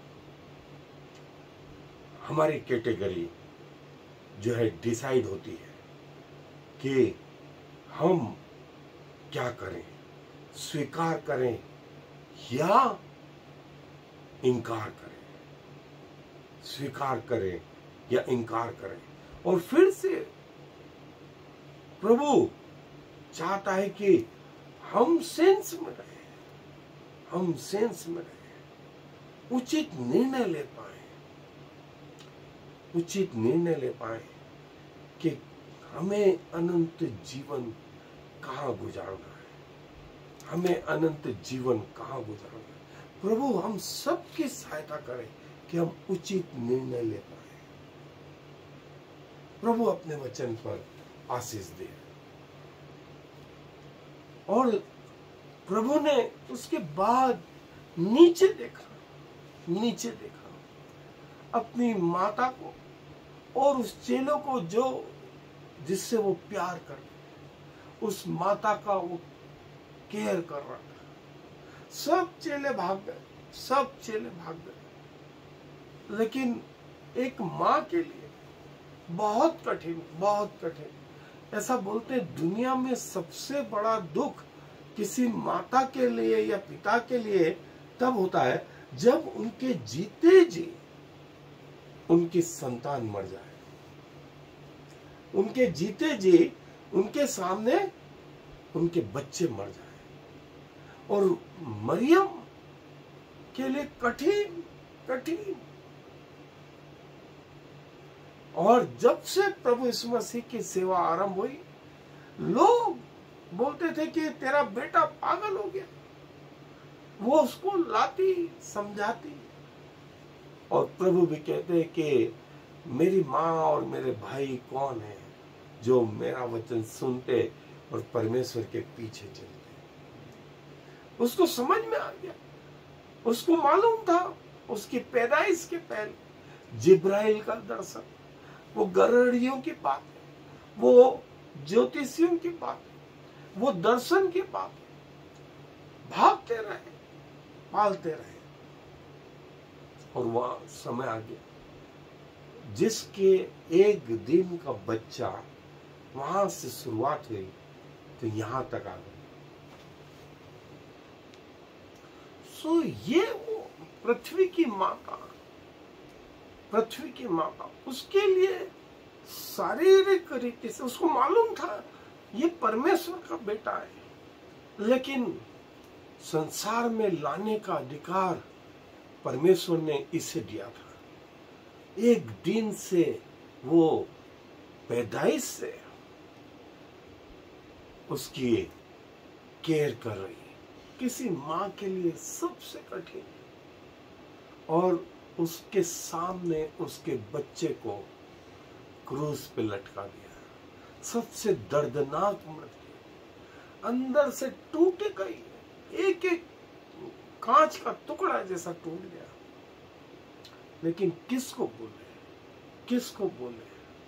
हमारी कैटेगरी जो है डिसाइड होती है कि हम क्या करें, स्वीकार करें या इनकार करें, स्वीकार करें या इनकार करें। और फिर से प्रभु चाहता है कि हम सेंस में रहें, हम सेंस में रहें, उचित निर्णय ले पाए, उचित निर्णय ले पाए कि हमें अनंत जीवन कहाँ गुजारना है, हमें अनंत जीवन कहाँ गुजारना है। प्रभु हम सबकी सहायता करें कि हम उचित निर्णय ले पाए। प्रभु अपने वचन पर आशीष दे। और प्रभु ने उसके बाद नीचे देखा, नीचे देखा अपनी माता को और उस चेलों को जो जिससे वो प्यार कर, उस माता का वो केयर कर रहा था। सब चेले भाग गए, सब चेले भाग गए, लेकिन एक माँ के लिए बहुत कठिन, बहुत कठिन। ऐसा बोलते दुनिया में सबसे बड़ा दुख किसी माता के लिए या पिता के लिए तब होता है जब उनके जीते जी उनकी संतान मर जाए, उनके जीते जी उनके सामने उनके बच्चे मर जाए। और मरियम के लिए कठिन, कठिन। और जब से प्रभु यीशु मसीह की सेवा आरंभ हुई, लोग बोलते थे कि तेरा बेटा पागल हो गया। वो उसको लाती, समझाती, और प्रभु भी कहते हैं कि मेरी माँ और मेरे भाई कौन है जो मेरा वचन सुनते और परमेश्वर के पीछे चलते। उसको समझ में आ गया, उसको मालूम था उसकी पैदाइश के पहले जिब्राइल का दर्शन, वो गड़हड़ियों की बात है, वो ज्योतिषियों की बात है, वो दर्शन की बात है। भागते रहे, पालते रहे, और वह समय आ गया जिसके एक दिन का बच्चा वहां से शुरुआत हुई तो यहां तक आ गई। सो ये वो पृथ्वी की माता, पृथ्वी की माता उसके लिए शारीरिक रीति से उसको मालूम था ये परमेश्वर का बेटा है, लेकिन संसार में लाने का अधिकार परमेश्वर ने इसे दिया था। एक दिन से वो पैदाइश से उसकी केयर कर रही, किसी माँ के लिए सबसे कठिन, और उसके सामने उसके बच्चे को क्रूस पे लटका दिया, सबसे दर्दनाक मृत्यु, अंदर से टूटे गई, एक एक कांच का टुकड़ा जैसा टूट गया। लेकिन किसको बोले, किसको बोले,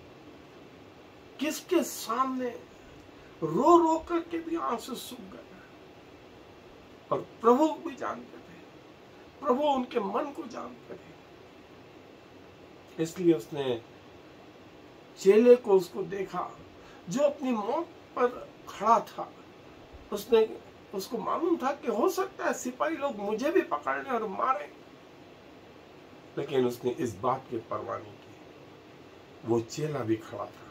किसके सामने रो रो करके भी आंसू सूख गए। और प्रभु भी जानते थे, प्रभु उनके मन को जानते थे, इसलिए उसने चेले को उसको देखा जो अपनी मौत पर खड़ा था। उसने उसको मालूम था कि हो सकता है सिपाही लोग मुझे भी पकड़ लें और मारें, लेकिन उसने इस बात की परवाह नहीं की। वो चेला भी खड़ा था।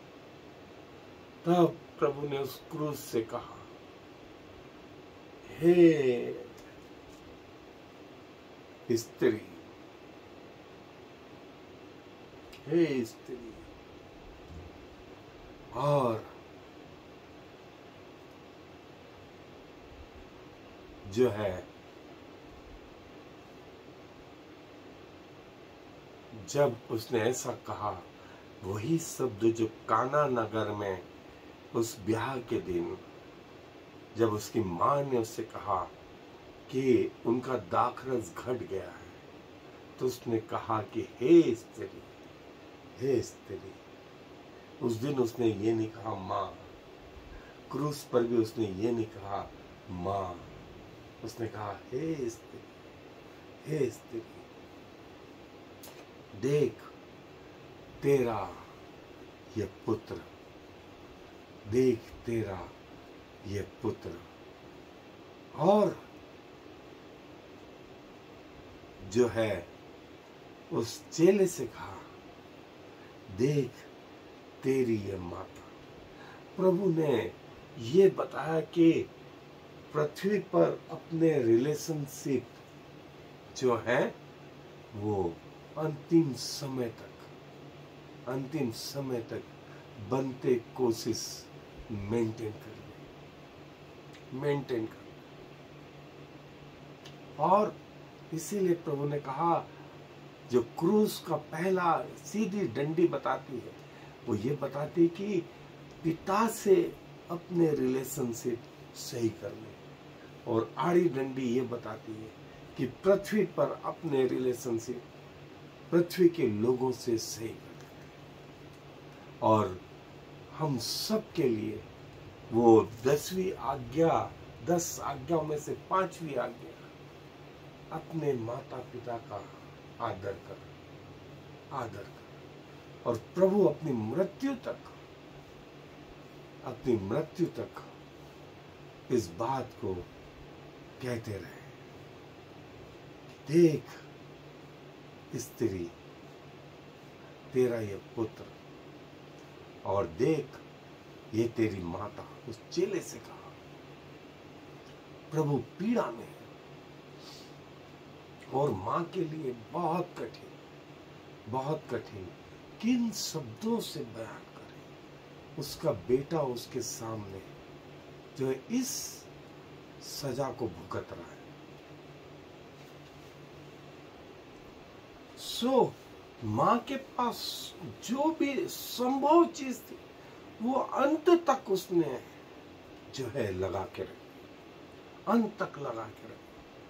तब प्रभु ने उस क्रूस से कहा, हे स्त्री, हे स्त्री, और जो है जब उसने ऐसा कहा, वही शब्द जो काना नगर में उस ब्याह के दिन जब उसकी माँ ने उससे कहा कि उनका दाखरस घट गया है, तो उसने कहा कि हे स्त्री, हे स्त्री। उस दिन उसने ये नहीं कहा माँ, क्रूस पर भी उसने ये नहीं कहा माँ, उसने कहा हे स्त्री, हे स्त्री, देख तेरा ये पुत्र, देख तेरा ये पुत्र। और जो है उस चेले से कहा, देख तेरी ये माता। प्रभु ने ये बताया कि पृथ्वी पर अपने रिलेशनशिप जो है वो अंतिम समय तक, अंतिम समय तक बनते कोशिश मेंटेन कर, मेंटेन कर। और इसीलिए प्रभु ने कहा, जो क्रूस का पहला सीधी डंडी बताती है, वो ये बताती कि पिता से अपने रिलेशनशिप सही करने, और आड़ी डंडी ये बताती है कि पृथ्वी पर अपने रिलेशनशिप पृथ्वी के लोगों से सही करने। और हम सब के लिए वो दसवीं आज्ञा, दस आज्ञाओं में से पांचवी आज्ञा, अपने माता पिता का आदर कर, आदर कर। और प्रभु अपनी मृत्यु तक, अपनी मृत्यु तक इस बात को कहते रहे, देख स्त्री, तेरा ये पुत्र, और देख ये तेरी माता। उस चेले से कहा। प्रभु पीड़ा में है, और मां के लिए बहुत कठिन, बहुत कठिन, किन शब्दों से बयान करे। उसका बेटा उसके सामने जो है इस सजा को भुगत रहा है। सो मां के पास जो भी संभव चीज थी वो अंत तक उसने जो है लगा के रखी, अंत तक लगा के रखी,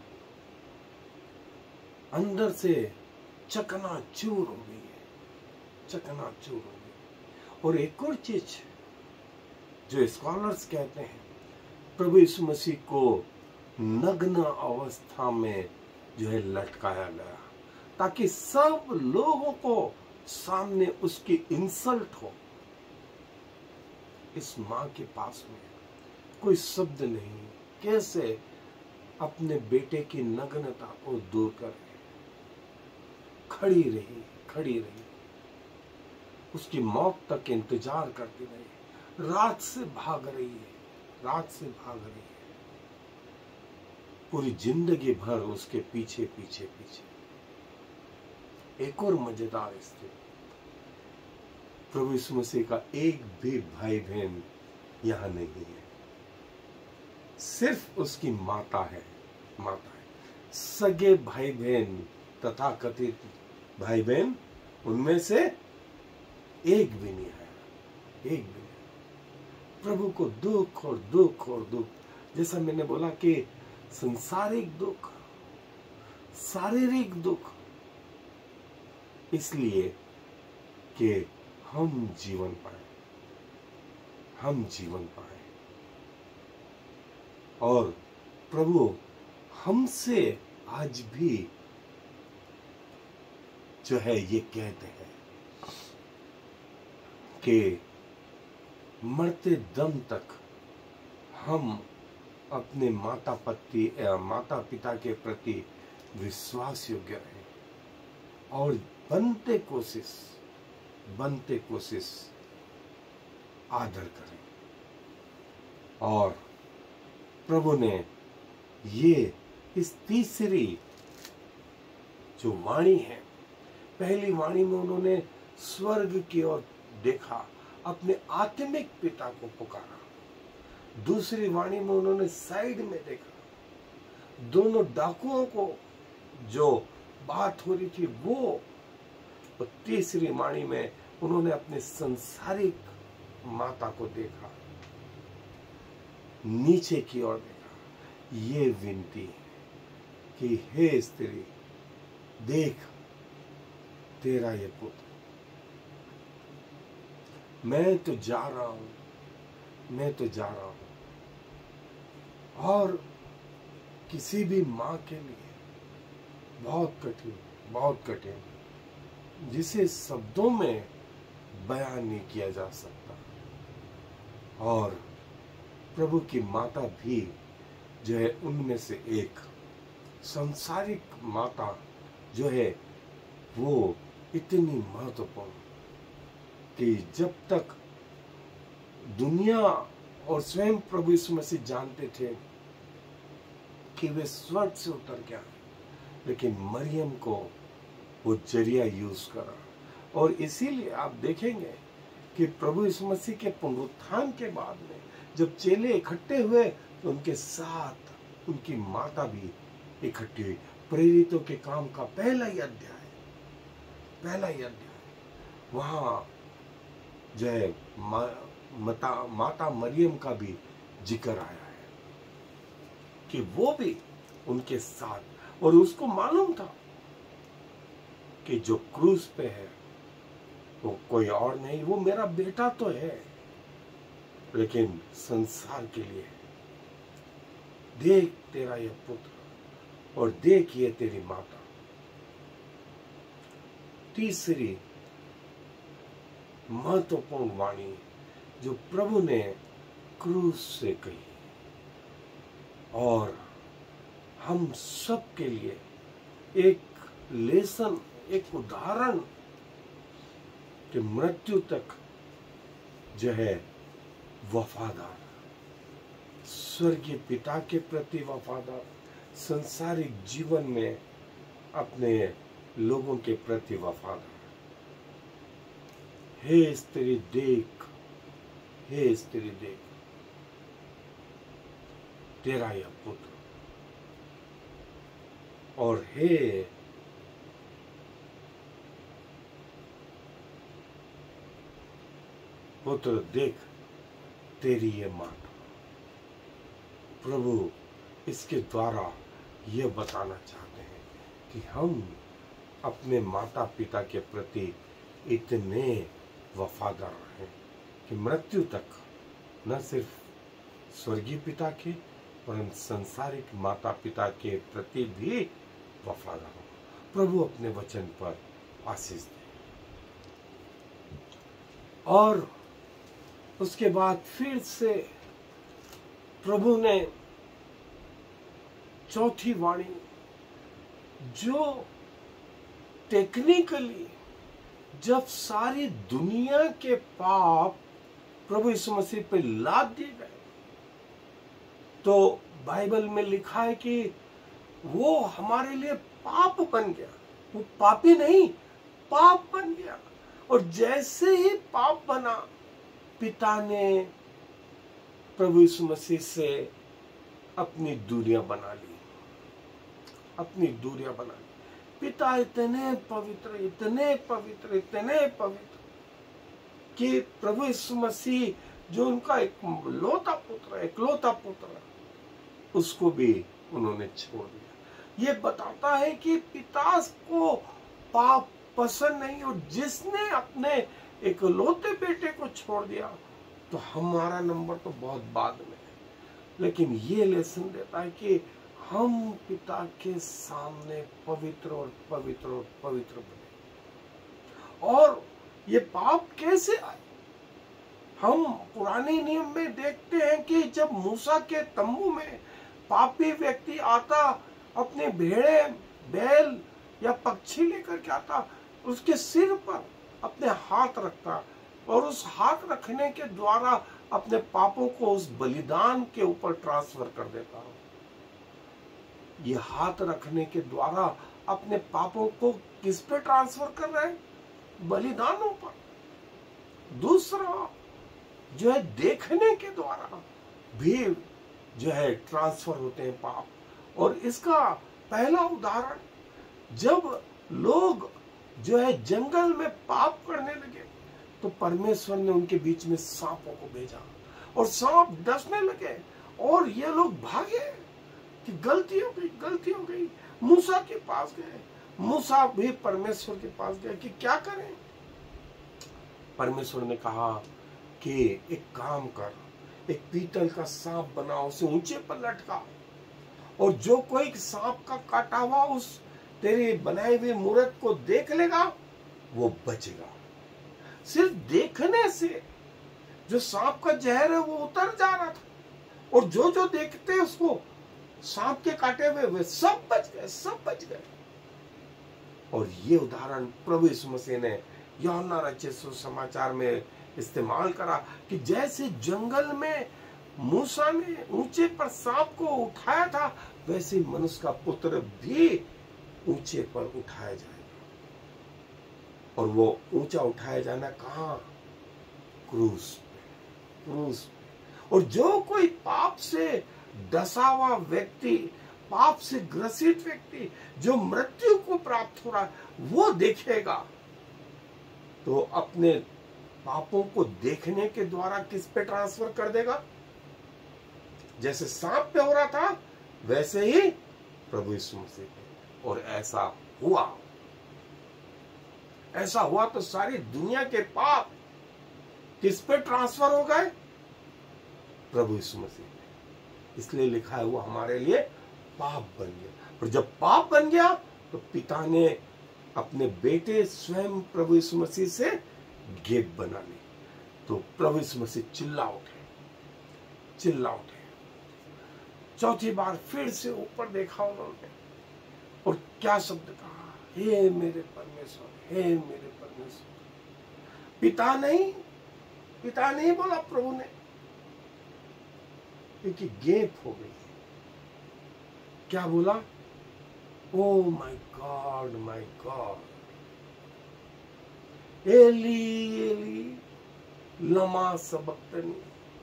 अंदर से चकनाचूर हो गई है, चकनाचूर हो गई। और एक और चीज जो स्कॉलर्स कहते हैं, प्रभु यीशु मसीह को नग्न अवस्था में जो है लटकाया गया, ताकि सब लोगों को सामने उसकी इंसल्ट हो। इस मां के पास में कोई शब्द नहीं, कैसे अपने बेटे की नग्नता को दूर करे। खड़ी रही खड़ी रही उसकी मौत तक इंतजार करती रही। रात से भाग रही है, रात से भाग रही है, पूरी जिंदगी भर उसके पीछे पीछे पीछे। एक और मजेदार स्थिति, प्रभु यीशु मसीह का एक भी भाई बहन यहां नहीं है, सिर्फ उसकी माता है। माता है, सगे भाई बहन तथा कथित भाई बहन उनमें से एक भी नहीं है, एक भी नहीं। प्रभु को दुख और दुख और दुख, जैसा मैंने बोला कि संसारिक दुख, शारीरिक दुख, इसलिए कि हम जीवन पाए, हम जीवन पाए। और प्रभु हमसे आज भी जो है ये कहते हैं कि मरते दम तक हम अपने माता पति माता पिता के प्रति विश्वास योग्य रहे और बनते कोशिश बनते कोशिश आदर करें। और प्रभु ने ये इस तीसरी जो वाणी है, पहली वाणी में उन्होंने स्वर्ग की ओर देखा, अपने आत्मिक पिता को पुकारा। दूसरी वाणी में उन्होंने साइड में देखा, दोनों डाकुओं को जो बात हो रही थी वो। और तीसरी वाणी में उन्होंने अपने संसारिक माता को देखा, नीचे की ओर देखा। ये विनती है कि हे स्त्री, देख तेरा ये पुत्र, मैं तो जा रहा हूं, मैं तो जा रहा हूं। और किसी भी मां के लिए बहुत कठिन, बहुत कठिन, जिसे शब्दों में बयान नहीं किया जा सकता। और प्रभु की माता भी जो है उनमें से एक, सांसारिक माता जो है वो इतनी महत्वपूर्ण कि जब तक दुनिया और स्वयं प्रभु यीशु मसीह जानते थे कि वे स्वर्ग से उतर के आए, लेकिन मरियम को वो जरिया यूज करा। और इसीलिए आप देखेंगे कि प्रभु यीशु मसीह के पुनरुत्थान के बाद में जब चेले इकट्ठे हुए तो उनके साथ उनकी माता भी इकट्ठी हुई। प्रेरितों के काम का पहला ही अध्याय पहला ही अध्याय वहां जो है मा, मता, माता मरियम का भी जिक्र आया है कि वो भी उनके साथ। और उसको मालूम था कि जो क्रूस पे है वो कोई और नहीं, वो मेरा बेटा तो है लेकिन संसार के लिए। देख तेरा ये पुत्र और देख ये तेरी माता। तीसरी महत्वपूर्ण वाणी जो प्रभु ने क्रूस से कही, और हम सब के लिए एक लेसन, एक उदाहरण कि मृत्यु तक जो है वफादार, स्वर्गीय पिता के प्रति वफादार, संसारिक जीवन में अपने लोगों के प्रति वफादार। हे स्त्री देख, हे स्त्री देख तेरा यह पुत्र, और हे पुत्र देख तेरी ये माता। प्रभु इसके द्वारा यह बताना चाहते हैं कि हम अपने माता पिता के प्रति इतने वफादार रहें कि मृत्यु तक न सिर्फ स्वर्गीय पिता के परंतु संसारिक माता पिता के प्रति भी वफादार हो। प्रभु अपने वचन पर आशीष दे। और उसके बाद फिर से प्रभु ने चौथी वाणी, जो टेक्निकली जब सारी दुनिया के पाप प्रभु यीशु मसीह पे लाद दिए गए, तो बाइबल में लिखा है कि वो हमारे लिए पाप बन गया। वो पापी नहीं, पाप बन गया। और जैसे ही पाप बना, पिता ने प्रभु यीशु मसीह से अपनी दूरियां बना ली, अपनी दूरियां बना ली। पिता इतने पवित्र, इतने पवित्र, इतने पवित्र कि प्रभु यीशु मसीह जो उनका एक लौता पुत्र, एकलौता पुत्र, उसको भी उन्होंने छोड़ दिया। ये बताता है कि पिता को पाप पसंद नहीं, और जिसने अपने एकलौते बेटे को छोड़ दिया, तो हमारा नंबर तो बहुत बाद में है। लेकिन ये लेसन देता है कि हम पिता के सामने पवित्र और पवित्र और पवित्र बने। और ये पाप कैसे आए? हम पुराने नियम में देखते हैं कि जब मूसा के तंबू में पापी व्यक्ति आता, अपने भेड़े, बैल या पक्षी लेकर के आता, उसके सिर पर अपने हाथ रखता, और उस हाथ रखने के द्वारा अपने पापों को उस बलिदान के ऊपर ट्रांसफर कर देता। ये हाथ रखने के द्वारा अपने पापों को किस पे ट्रांसफर कर रहे हैं? बलिदानों पर। दूसरा जो है, देखने के द्वारा भी जो है ट्रांसफर होते हैं पाप। और इसका पहला उदाहरण, जब लोग जो है जंगल में पाप करने लगे, तो परमेश्वर ने उनके बीच में सांपों को भेजा, और सांप डसने लगे, और ये लोग भागे कि गलती हो गई, गलती हो गई। मूसा के पास गए, मूसा भी परमेश्वर के पास गए कि क्या करें। परमेश्वर ने कहा कि एक काम कर, एक पीतल का सांप बना, उसे ऊंचे पर लटका, और जो कोई सांप का काटा हुआ उस तेरे बनाए हुए मूर्त को देख लेगा, वो बचेगा। सिर्फ देखने से जो सांप का जहर है वो उतर जा रहा था, और जो जो देखते उसको सांप के काटे हुए वे सब बच गए, सब बच गए। और ये उदाहरण प्रभु यीशु मसीह ने यूहन्ना रचित सुसमाचार में इस्तेमाल करा कि जैसे जंगल में मूसा ने ऊंचे पर सांप को उठाया था, वैसे मनुष्य का पुत्र भी ऊंचे पर उठाया जाएगा। और वो ऊंचा उठाया जाना कहां? क्रूस पे, क्रूस पे। और जो कोई पाप से डसा हुआ व्यक्ति, पाप से ग्रसित व्यक्ति जो मृत्यु को प्राप्त हो रहा है, वो देखेगा, तो अपने पापों को देखने के द्वारा किस पे ट्रांसफर कर देगा? जैसे सांप पे हो रहा था, वैसे ही प्रभु यीशु मसीह पे। और ऐसा हुआ, ऐसा हुआ तो सारी दुनिया के पाप किस पे ट्रांसफर हो गए? प्रभु यीशु मसीह पे। इसलिए लिखा है वो हमारे लिए पाप बन गया। और जब पाप बन गया, तो पिता ने अपने बेटे स्वयं प्रभु यीशु मसीह से गेप बना ली। तो प्रभु यीशु मसीह चिल्ला उठे, चिल्ला उठे। चौथी बार फिर से ऊपर देखा उन्होंने, और क्या शब्द कहा? हे मेरे परमेश्वर, हे मेरे परमेश्वर। पिता नहीं, पिता नहीं बोला प्रभु ने, क्योंकि गेप हो गई। क्या बोला? Oh my God, my God, एली एली लमा सबक्तनी।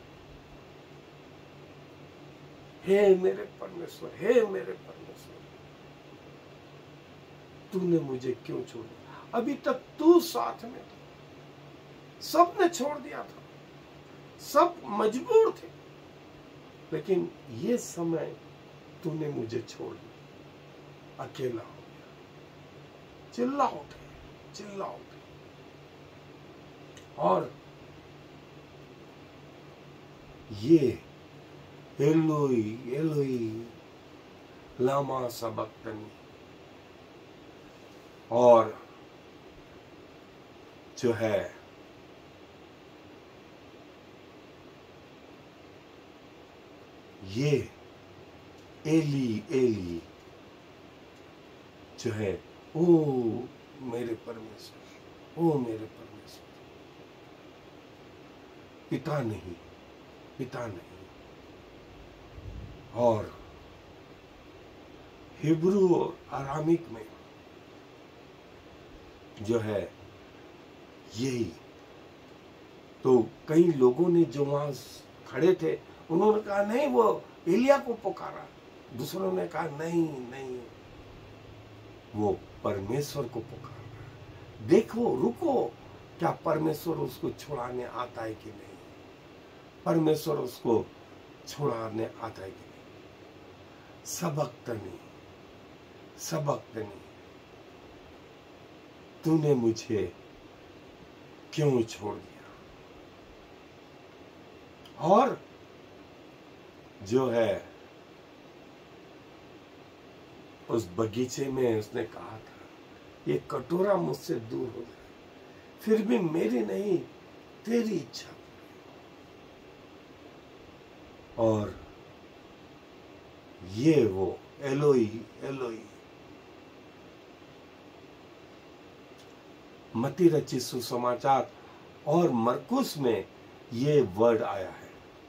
हे मेरे परमेश्वर, हे मेरे परमेश्वर, तूने मुझे क्यों छोड़ा? अभी तक तू साथ में था, सबने छोड़ दिया था, सब मजबूर थे, लेकिन ये समय तूने मुझे छोड़ दिया, अकेला हो गया। चिल्ला उठे, चिल्ला उठे। और ये एलोई एलोई लामा सबक्तनी, और जो है ये एली एली जो है, ओ मेरे परमेश्वर, ओ मेरे परमेश्वर। पिता नहीं, पिता नहीं। और हिब्रू और अरामिक में जो है यही। तो कई लोगों ने जो वहां खड़े थे उन्होंने कहा नहीं, वो एलिया को पुकारा। दूसरों ने कहा नहीं नहीं, वो परमेश्वर को पुकारा। देखो, रुको, क्या परमेश्वर उसको छुड़ाने आता है कि नहीं? परमेश्वर उसको छुड़ाने आता है कि नहीं? सबक्तनी, सबक्तनी, तूने मुझे क्यों छोड़ दिया? और जो है उस बगीचे में उसने कहा था, ये कटोरा मुझसे दूर हो जाए, फिर भी मेरी नहीं तेरी इच्छा। और ये वो एलोई एलोई, मती रची सुसमाचार और मरकुस में ये वर्ड आया है,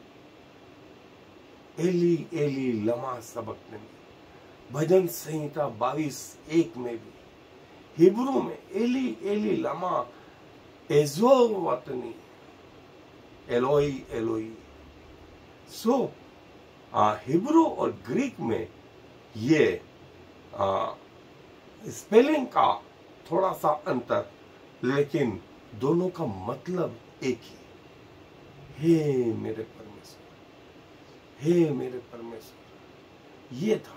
एली एली लमा सबक्तनी। भजन संहिता बाईस एक में भी हिब्रू में एली एली लमा एजोवतनी, एलोई एलोई। सो हिब्रू और ग्रीक में ये आ, स्पेलिंग का थोड़ा सा अंतर, लेकिन दोनों का मतलब एक ही। हे मेरे परमेश्वर, हे मेरे परमेश्वर, ये था।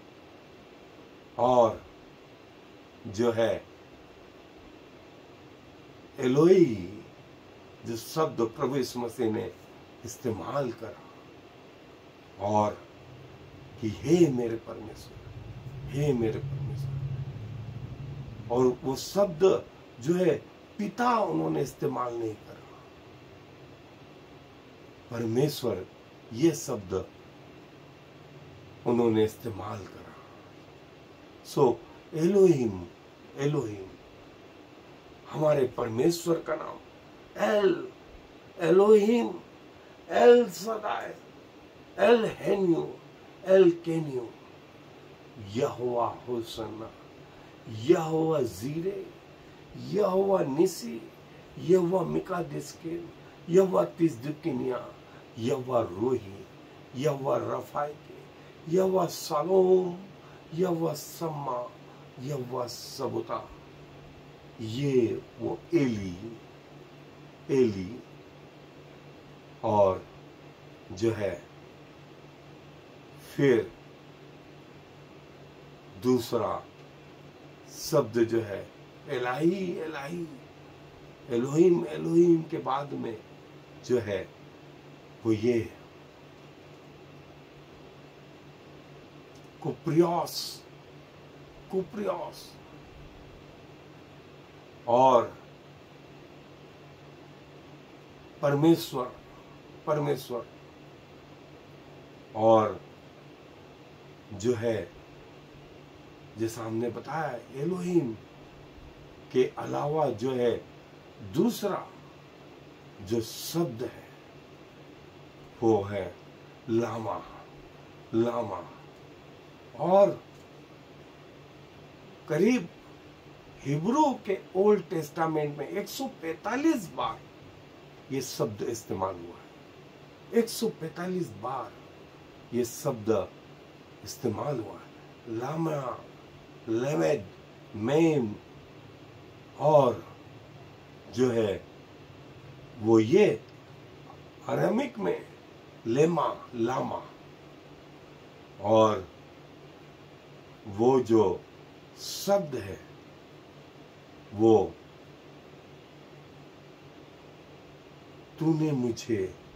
और जो है एलोई, जो शब्द प्रभु यीशु मसीह ने इस्तेमाल करा, और कि हे मेरे परमेश्वर, हे मेरे परमेश्वर। और वो शब्द जो है पिता उन्होंने इस्तेमाल नहीं करा, परमेश्वर ये शब्द उन्होंने इस्तेमाल करा। सो एलोहिम, एलोहिम हमारे परमेश्वर का नाम, एल एलोहिम, एल सदाय, एल हेन्यू, एल केन्यू, यहोवा होसन्ना, यहोवा जीरे, यहोवा निसी, यहोवा मिकादेस्केल, यहोवा तिसदुकिनिया, यहोवा रोही, यहोवा रफाइके, यहोवा सालोम, यहोवा सम्मा, यहोवा सबुता। ये वो एली एली और जो है फिर दूसरा शब्द जो है एलाही एलाही, एलोहिम एलोहिम के बाद में जो है वो ये कुप्रियोस, कुप्रियोस। और परमेश्वर, परमेश्वर। और जो है जैसा हमने बताया एलोहिम के अलावा जो है दूसरा जो शब्द है वो है लामा, लामा। और करीब हिब्रू के ओल्ड टेस्टामेंट में एक सौ पैंतालीस बार ये शब्द इस्तेमाल हुआ है, एक सौ पैंतालीस बार ये शब्द इस्तेमाल हुआ है। लामा, लेमेड, मेम, और जो है वो ये अरामिक में लेमा, लामा। और वो जो शब्द है वो तूने मुझे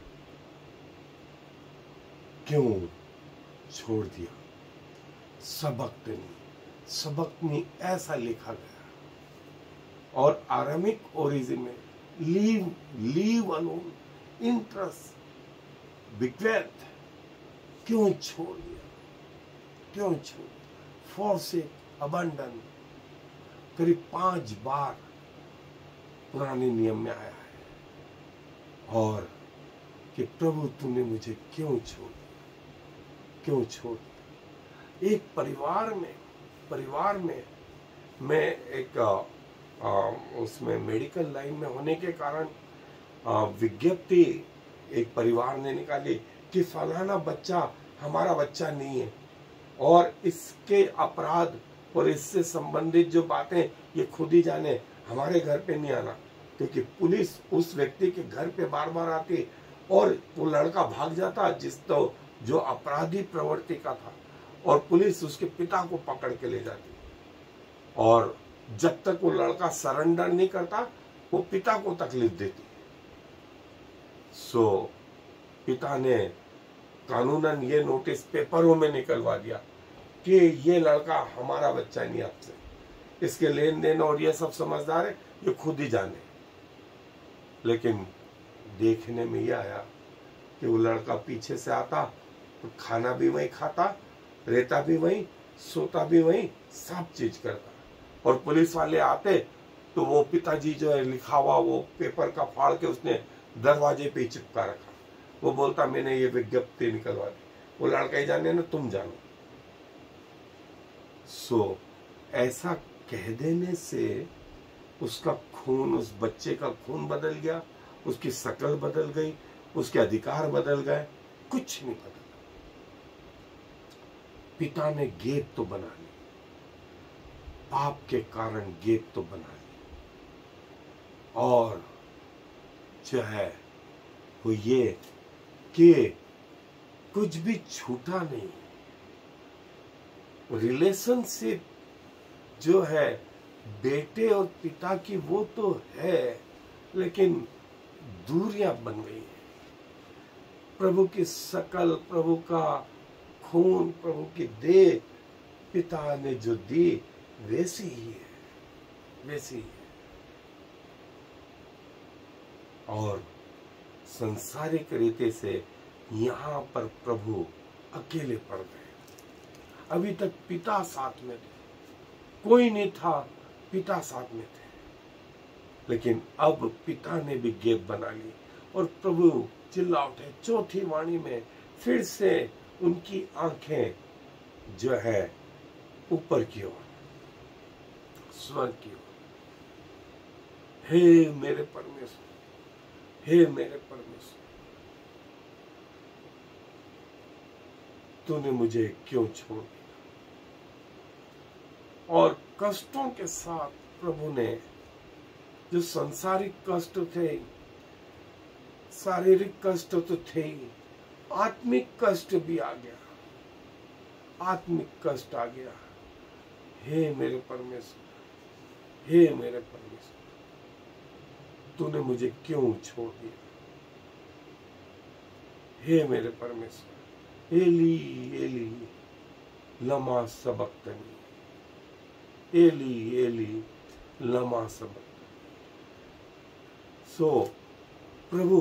क्यों छोड़ दिया, सबक्तनी, सबक्तनी ऐसा लिखा गया। और आरामिक ओरिजिन में leave, leave alone, interest, bequeath, क्यों छोड़ दिया, क्यों छोड़, forsake, abandon, करीब पांच बार पुराने नियम में आया है। और कि प्रभु तूने मुझे क्यों छोड़, क्यों छोड़। एक परिवार में परिवार में मैं एक आ, आ, उसमें मेडिकल लाइन में होने के कारण विज्ञप्ति एक परिवार ने निकाली कि फलाना बच्चा हमारा बच्चा नहीं है और इसके अपराध और इससे संबंधित जो बातें ये खुद ही जाने, हमारे घर पे नहीं आना। क्योंकि पुलिस उस व्यक्ति के घर पे बार बार आती और वो लड़का भाग जाता जिस तो जो अपराधी प्रवृत्ति का था, और पुलिस उसके पिता को पकड़ के ले जाती, और जब तक वो लड़का सरेंडर नहीं करता वो पिता को तकलीफ देती। सो पिता ने कानूनन ये नोटिस पेपरों में निकलवा दिया कि ये लड़का हमारा बच्चा नहीं, आपसे इसके लेन देन और ये सब समझदार है, ये खुद ही जाने। लेकिन देखने में ये आया कि वो लड़का पीछे से आता तो खाना भी वहीं खाता, रहता भी वहीं, सोता भी वहीं, सब चीज करता। और पुलिस वाले आते तो वो पिताजी जो है लिखा हुआ वो पेपर का फाड़ के उसने दरवाजे पे चिपका रखा। वो बोलता मैंने ये विज्ञप्ति निकलवा दी। वो लड़का ही जाने ना, तुम जानो। सो ऐसा कह देने से उसका खून, उस बच्चे का खून बदल गया, उसकी शक्ल बदल गई, उसके अधिकार बदल गए, कुछ नहीं बदला। पिता ने गेट तो बना ली, पाप के कारण गेट तो बना ली, और जो है वो ये कि कुछ भी छूटा नहीं। रिलेशनशिप जो है बेटे और पिता की वो तो है, लेकिन दूरियां बन गई है। प्रभु की शकल, प्रभु का खून, प्रभु की देह पिता ने जो दी वैसी ही है, वैसी ही है। और संसारिक रीति से यहाँ पर प्रभु अकेले पड़ गए। अभी तक पिता साथ में थे, कोई नहीं था, पिता साथ में थे, लेकिन अब पिता ने भी गेट बना ली और प्रभु चिल्ला उठे चौथी वाणी में। फिर से उनकी आंखें जो है ऊपर की ओर, स्वर्ग की ओर। हे मेरे परमेश्वर, हे मेरे परमेश्वर, तूने मुझे क्यों छोड़ दिया। और कष्टों के साथ प्रभु ने, जो सांसारिक कष्ट थे, शारीरिक कष्ट तो थे ही, आत्मिक कष्ट भी आ गया, आत्मिक कष्ट आ गया। हे मेरे परमेश्वर, हे मेरे परमेश्वर, तूने मुझे क्यों छोड़ दिया। हे मेरे परमेश्वर, एली एली लमा सबक्तनी, एली एली लमा सबक्तनी। सो प्रभु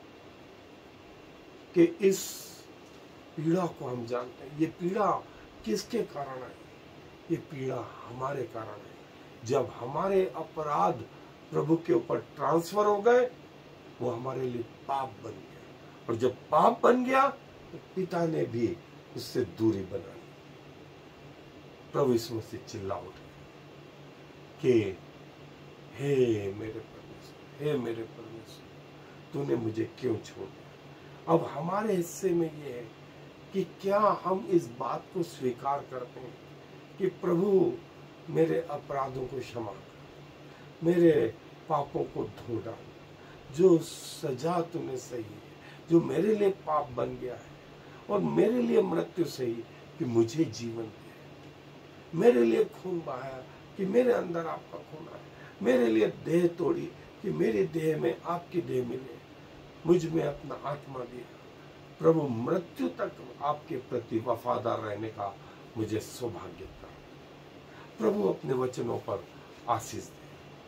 के इस पीड़ा को हम जानते हैं। ये पीड़ा किसके कारण आई? ये पीड़ा हमारे कारण है। जब हमारे अपराध प्रभु के ऊपर ट्रांसफर हो गए, वो हमारे लिए पाप बन गया, और जब पाप बन गया तो पिता ने भी उससे दूरी बना ली। प्रभु इसमें से चिल्ला उठे कि हे मेरे परमेश्वर, हे मेरे परमेश्वर, तूने मुझे क्यों छोड़ दिया। अब हमारे हिस्से में ये है कि क्या हम इस बात को स्वीकार करते हैं कि प्रभु मेरे अपराधों को क्षमा कर, मेरे पापों को धो डाल, जो सजा तूने सही है, जो मेरे लिए पाप बन गया है और मेरे लिए मृत्यु सही कि मुझे जीवन दे, मेरे लिए खून बहाया कि मेरे अंदर आपका खून आए, मेरे लिए देह तोड़ी कि मेरी देह में आपकी देह मिले, मुझ में अपना आत्मा दिया। प्रभु मृत्यु तक आपके प्रति वफादार रहने का मुझे सौभाग्य था। प्रभु अपने वचनों पर आशीष दे।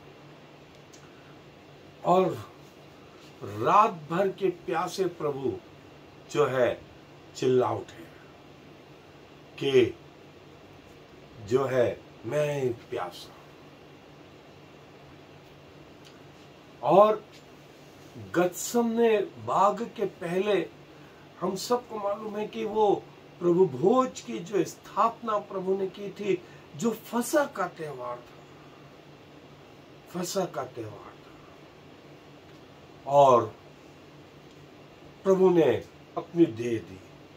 और रात भर के प्यासे प्रभु जो है चिल्ला उठे कि जो है मैं प्यासा। और गतसमने बाग के पहले हम सबको मालूम है कि वो प्रभु भोज की जो स्थापना प्रभु ने की थी, जो फसह का त्योहार था, फसह का त्योहार था, और प्रभु ने अपनी देह दी।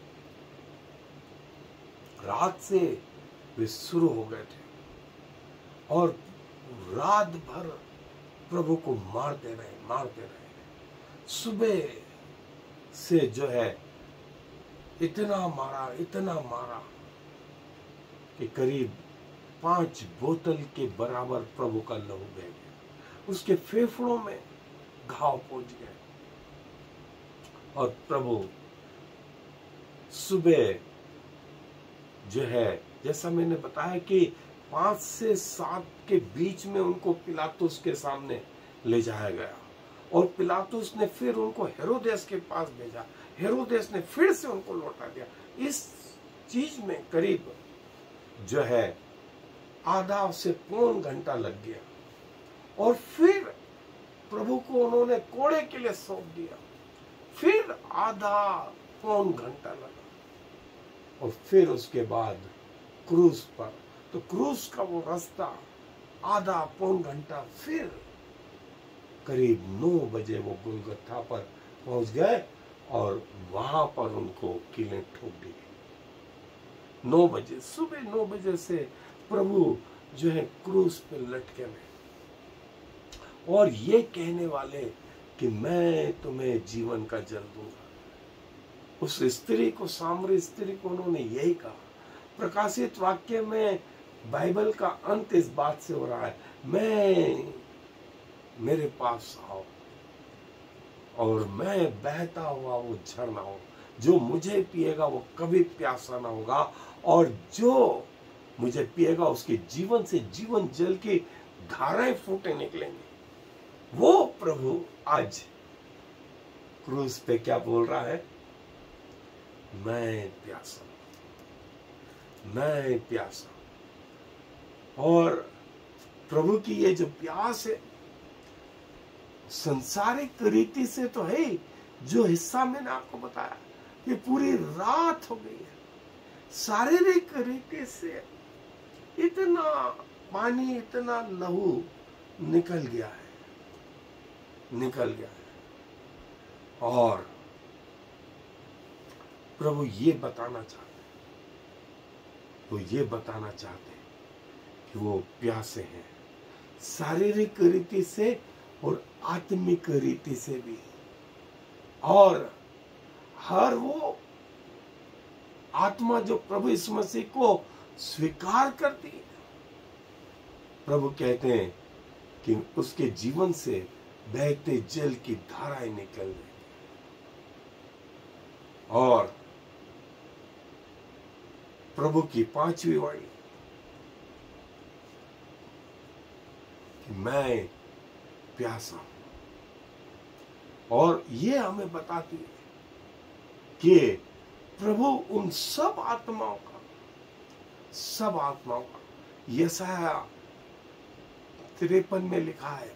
रात से वे शुरू हो गए थे और रात भर प्रभु को मारते रहे मारते रहे। सुबह से जो है इतना मारा इतना मारा कि करीब पांच बोतल के बराबर प्रभु का लहू बह गया, उसके फेफड़ों में घाव पहुंच गए। और प्रभु सुबह जो है, जैसा मैंने बताया कि पांच से सात के बीच में उनको पिलातुस के सामने ले जाया गया, और पिलातुस ने फिर उनको हेरोदेस के पास भेजा, हेरोदेस ने फिर से उनको लौटा दिया। इस चीज में करीब जो है आधा से पौन घंटा लग गया, और फिर प्रभु को उन्होंने कोड़े के लिए सौंप दिया, फिर आधा पौन घंटा लगा, और फिर उसके बाद क्रूस पर, तो क्रूस का वो रास्ता आधा पौन घंटा, फिर करीब नौ बजे वो गुलगुथा पर पहुंच गए और वहां पर उनको कीलें ठोक दी। नौ बजे, सुबह नौ बजे से प्रभु जो है क्रूस पे लटके हुए, और ये कहने वाले कि मैं तुम्हें जीवन का जल दूंगा। उस स्त्री को, सामरी स्त्री को उन्होंने यही कहा। प्रकाशित वाक्य में बाइबल का अंत इस बात से हो रहा है, मैं मेरे पास आओ और मैं बहता हुआ वो झरना हूं, जो मुझे पिएगा वो कभी प्यासा ना होगा, और जो मुझे पिएगा उसके जीवन से जीवन जल की धाराएं फूटे निकलेंगी। वो प्रभु आज क्रूस पे क्या बोल रहा है, मैं प्यासा, मैं प्यासा। और प्रभु की ये जो प्यास है संसारिक रीति से तो है ही, जो हिस्सा मैंने आपको बताया ये पूरी रात हो गई है। शारीरिक रीति से इतना पानी, इतना लहू निकल गया है, निकल गया है। और प्रभु ये बताना चाहते, वो ये बताना चाहते कि वो प्यासे हैं, शारीरिक रीति से और आत्मिक रीति से भी। और हर वो आत्मा जो प्रभु यीशु मसीह को स्वीकार करती है, प्रभु कहते हैं कि उसके जीवन से बहते जल की धाराएं निकल रही। और प्रभु की पांचवी वाणी कि मैं प्यासा हूं, और ये हमें बताती है कि प्रभु उन सब आत्माओं का, सब आत्माओं का, यशाया तिरपन में लिखा है,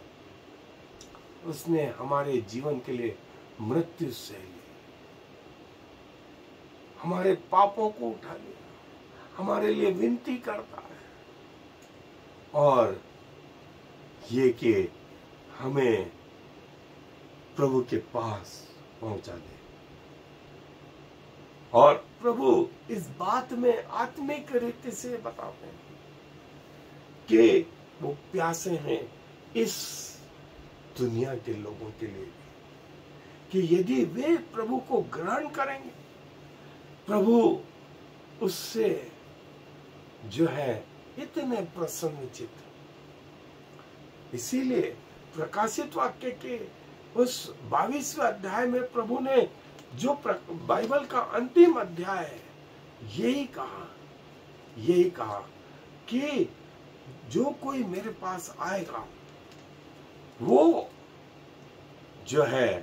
उसने हमारे जीवन के लिए मृत्यु सह ली, हमारे पापों को उठा लिया, हमारे लिए विनती करता है, और ये कि हमें प्रभु के पास पहुंचा दे। और प्रभु इस बात में आत्मिक रीति से बताते हैं कि वो प्यासे हैं इस दुनिया के लोगों के लिए, कि यदि वे प्रभु को ग्रहण करेंगे, प्रभु उससे जो है इतने प्रसन्नचित्त। इसीलिए प्रकाशित वाक्य के उस बाईसवें अध्याय में प्रभु ने, जो बाइबल का अंतिम अध्याय है, यही कहा, यही कहा कि जो कोई मेरे पास आएगा वो जो है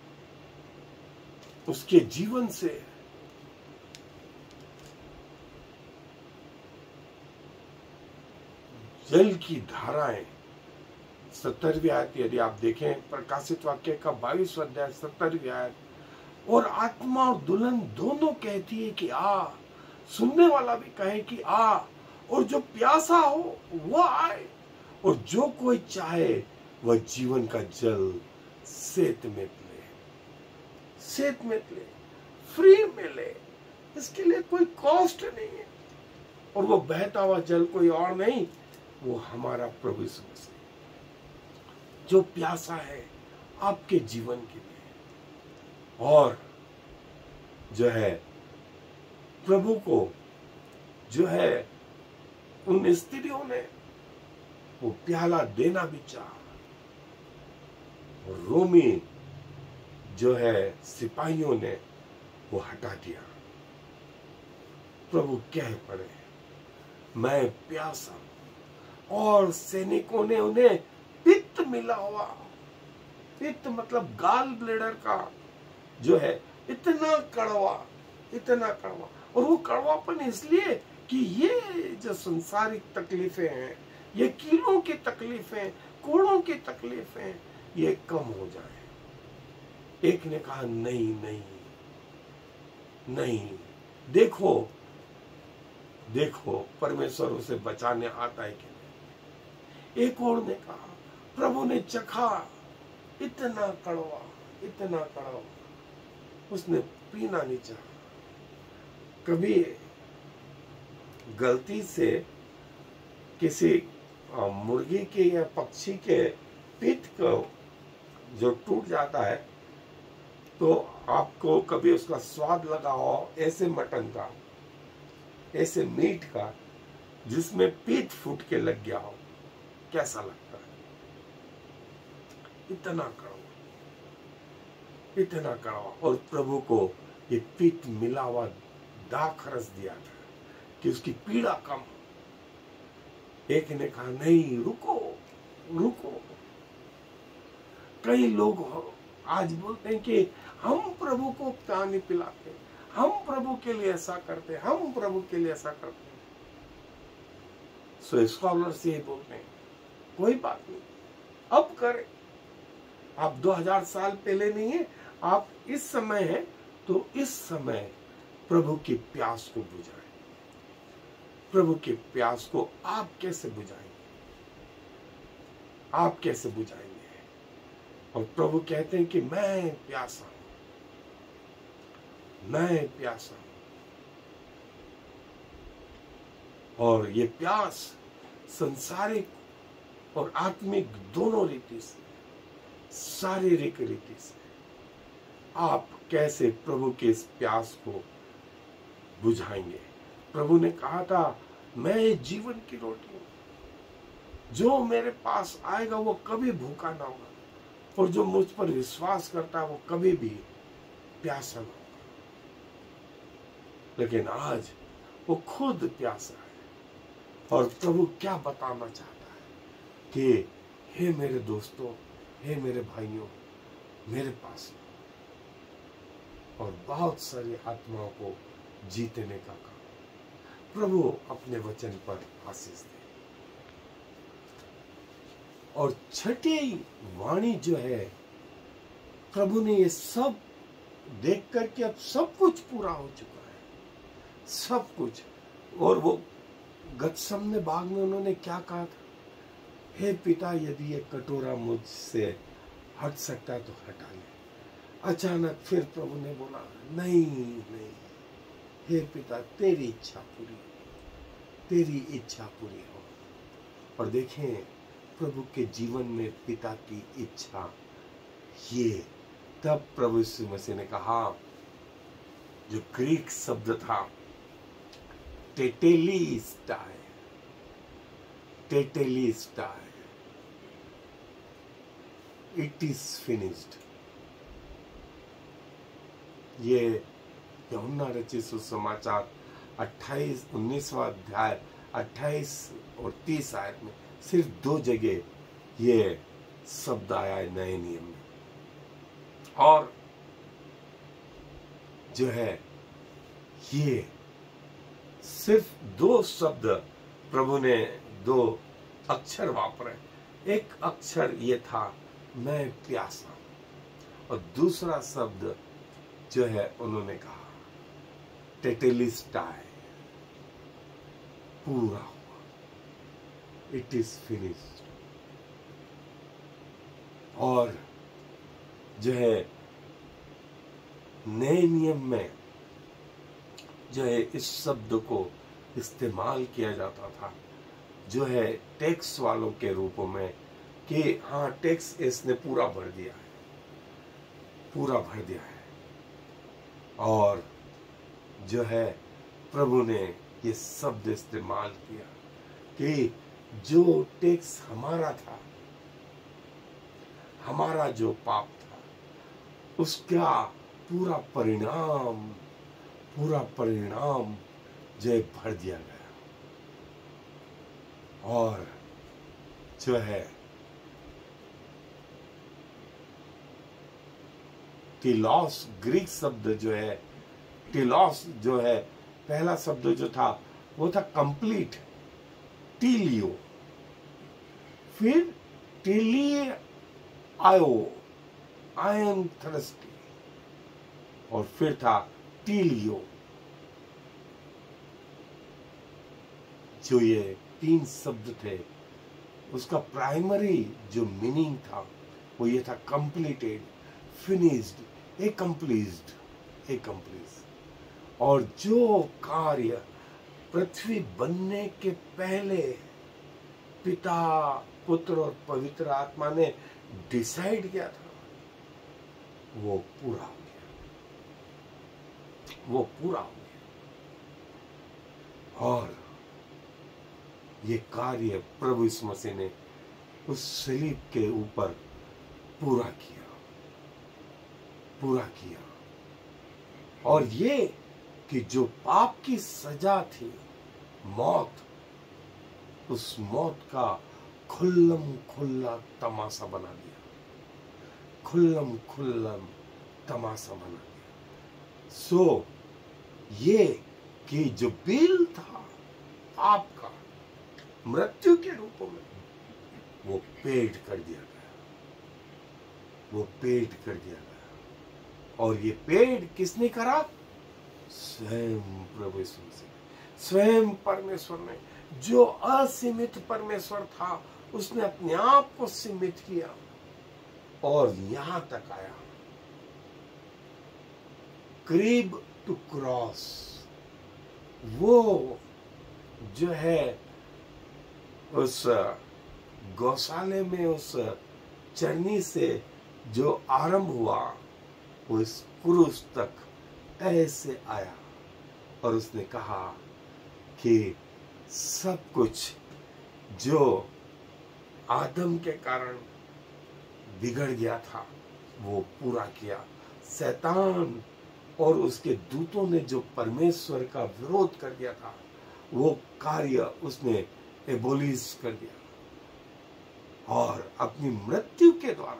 उसके जीवन से जल की धाराएं। सत्तरवीं आयत यदि आप देखें प्रकाशित वाक्य का बाईस अध्याय सत्तरवीं आयत, और आत्मा और दुल्हन दोनों कहती है कि आ, सुनने वाला भी कहे कि आ, और जो प्यासा हो वह आए, और जो कोई चाहे वह जीवन का जल सेत में ले, सेत में ले, फ्री में ले। इसके लिए कोई कॉस्ट नहीं है, और वो बहता हुआ जल कोई और नहीं, वो हमारा प्रभु यीशु मसीह जो प्यासा है आपके जीवन के लिए। और जो है प्रभु को जो है उन स्त्रियों ने वो प्याला देना भी चाहा, और रोमी जो है सिपाहियों ने वो हटा दिया। प्रभु कह पड़े मैं प्यासा हूं, और सैनिकों ने उन्हें पित्त मिला हुआ, पित्त मतलब गाल ब्लेडर का जो है इतना कड़वा, इतना कड़वा, और वो कड़वापन इसलिए कि ये जो संसारिक तकलीफें हैं, ये कीलों की तकलीफें, कोड़ों की तकलीफें, ये कम हो जाए। एक ने कहा नहीं नहीं नहीं, देखो देखो परमेश्वर उसे बचाने आता है कि नहीं। एक और ने कहा, प्रभु ने चखा, इतना कड़वा, इतना कड़वा, उसने पीना नहीं चाहा। कभी गलती से किसी मुर्गी के या पक्षी के पित्त को जो टूट जाता है, तो आपको कभी उसका स्वाद लगा हो ऐसे मटन का, ऐसे मीट का जिसमें पित्त फूट के लग गया हो, कैसा लगता है? इतना कड़वा, इतना कड़वा। और प्रभु को ये पित्त मिला हुआ दाखरस दिया था कि उसकी पीड़ा कम। एक ने कहा नहीं, रुको रुको। कई लोग आज बोलते हैं कि हम प्रभु को पानी पिलाते, हम प्रभु के लिए ऐसा करते, हम प्रभु के लिए ऐसा करते। सो स्कॉलर्स ये बोलते हैं कोई बात नहीं, अब करें। आप दो हज़ार साल पहले नहीं है, आप इस समय है, तो इस समय प्रभु की प्यास को बुझाएं। प्रभु की प्यास को आप कैसे बुझाएंगे? आप कैसे बुझाएंगे? और प्रभु कहते हैं कि मैं प्यासा हूं, मैं प्यासा हूं। और ये प्यास संसारिक और आत्मिक दोनों रीति से, शारीरिक रीति से, आप कैसे प्रभु के इस प्यास को बुझाएंगे? प्रभु ने कहा था मैं जीवन की रोटी हूं, जो मेरे पास आएगा वो कभी भूखा ना होगा, और जो मुझ पर विश्वास करता है वो कभी भी प्यासा ना होगा। लेकिन आज वो खुद प्यासा है, और प्रभु क्या बताना चाहता है कि हे मेरे दोस्तों, हे मेरे भाइयों, मेरे पास और बहुत सारी आत्माओं को जीतने का काम। प्रभु अपने वचन पर आशीष दे। और छठी वाणी जो है, प्रभु ने ये सब देख करके अब सब कुछ पूरा हो चुका है, सब कुछ। और वो गतसमने बाग में उन्होंने क्या कहा था? हे पिता, यदि ये कटोरा मुझसे हट सकता है तो हटा ले। अचानक फिर प्रभु ने बोला नहीं नहीं, हे पिता तेरी इच्छा पूरी, तेरी इच्छा पूरी हो। और देखें प्रभु के जीवन में पिता की इच्छा, ये तब प्रभु यीशु मसीह ने कहा, जो ग्रीक शब्द था टेटेलिस्टाई, टेटेलिस्टाई, इट इज फिनिश्ड। ये यूहन्ना रचित सुसमाचार अट्ठाईस उन्नीसवां अध्याय अट्ठाईस और तीस आयत में सिर्फ दो जगह ये शब्द आया है नए नियम में। और जो है ये सिर्फ दो शब्द प्रभु ने, दो अक्षर वापरे। एक अक्षर ये था मैं प्यासा, और दूसरा शब्द जो है उन्होंने कहा टेटेलिस्टाई, पूरा हुआ, इट इज फिनिश्ड। और जो है नए नियम में जो है इस शब्द को इस्तेमाल किया जाता था जो है टैक्स वालों के रूप में कि हाँ टैक्स इसने पूरा भर दिया है, पूरा भर दिया है। और जो है प्रभु ने ये शब्द इस्तेमाल किया कि जो टैक्स हमारा था, हमारा जो पाप था, उसका पूरा परिणाम पूरा परिणाम जो है भर दिया गया। और जो है टीलॉस, ग्रीक शब्द जो है टीलॉस जो है पहला शब्द जो था वो था कंप्लीट, टीलियो, फिर टीली आयो, आई एम थर्स्टी, और फिर था टीलियो। जो ये तीन शब्द थे उसका प्राइमरी जो मीनिंग था वो ये था कंप्लीटेड, फिनिश्ड, एकम्प्लीस्ड, एकम्प्लीस्ड। और जो कार्य पृथ्वी बनने के पहले पिता, पुत्र और पवित्र आत्मा ने डिसाइड किया था वो पूरा हो गया, वो पूरा हो गया। और ये कार्य प्रभु यीशु मसीह ने उस सलीब के ऊपर पूरा किया, पूरा किया। और ये कि जो पाप की सजा थी मौत, उस मौत का खुल्लम खुल्ला तमाशा बना दिया, खुल्लम खुल्लम तमाशा बना दिया। सो ये कि जो बिल था पाप का मृत्यु के रूप में वो पेड कर दिया गया, वो पेड कर दिया गया। और ये पेड किसने करा? स्वयं प्रभु यीशु मसीह, स्वयं परमेश्वर ने, जो असीमित परमेश्वर था उसने अपने आप को सीमित किया और यहां तक आया, क्रीब टू क्रॉस। वो जो है उस गौशाले में उस चरनी से जो आरंभ हुआ वो इस क्रूस तक ऐसे आया और उसने कहा कि सब कुछ जो आदम के कारण बिगड़ गया था वो पूरा किया। शैतान और उसके दूतों ने जो परमेश्वर का विरोध कर दिया था वो कार्य उसने एबोलिश कर दिया। और अपनी मृत्यु के द्वारा,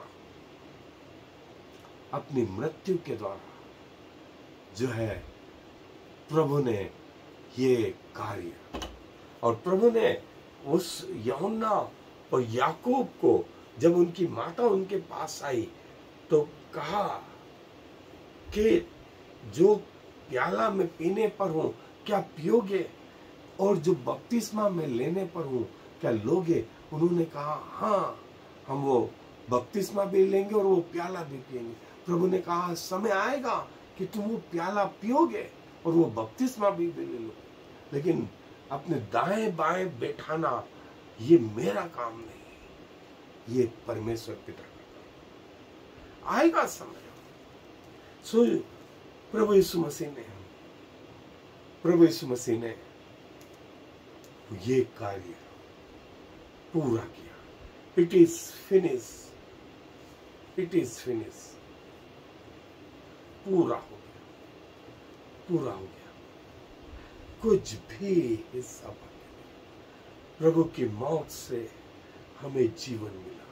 अपनी मृत्यु के द्वारा जो है प्रभु ने ये कार्य, और प्रभु ने उस यूहन्ना और याकूब को जब उनकी माता उनके पास आई तो कहा कि जो प्याला में पीने पर हूं क्या पियोगे, और जो बपतिस्मा में लेने पर हूं क्या लोगे? उन्होंने कहा हाँ, हम वो बपतिस्मा भी लेंगे और वो प्याला भी पिएंगे। प्रभु ने कहा समय आएगा कि तुम वो प्याला पियोगे और वो बपतिस्मा भी ले लोगे, लेकिन अपने दाएं बाएं बैठाना ये मेरा काम नहीं, ये परमेश्वर पिता का काम। आएगा समय। सो प्रभु यीशु मसीह ने प्रभु यीशु मसीह ने ये कार्य पूरा किया। It is finish, it is finish. पूरा हो गया, पूरा हो गया, कुछ भी हिस्सा बाकी नहीं। प्रभु की मौत से हमें जीवन मिला,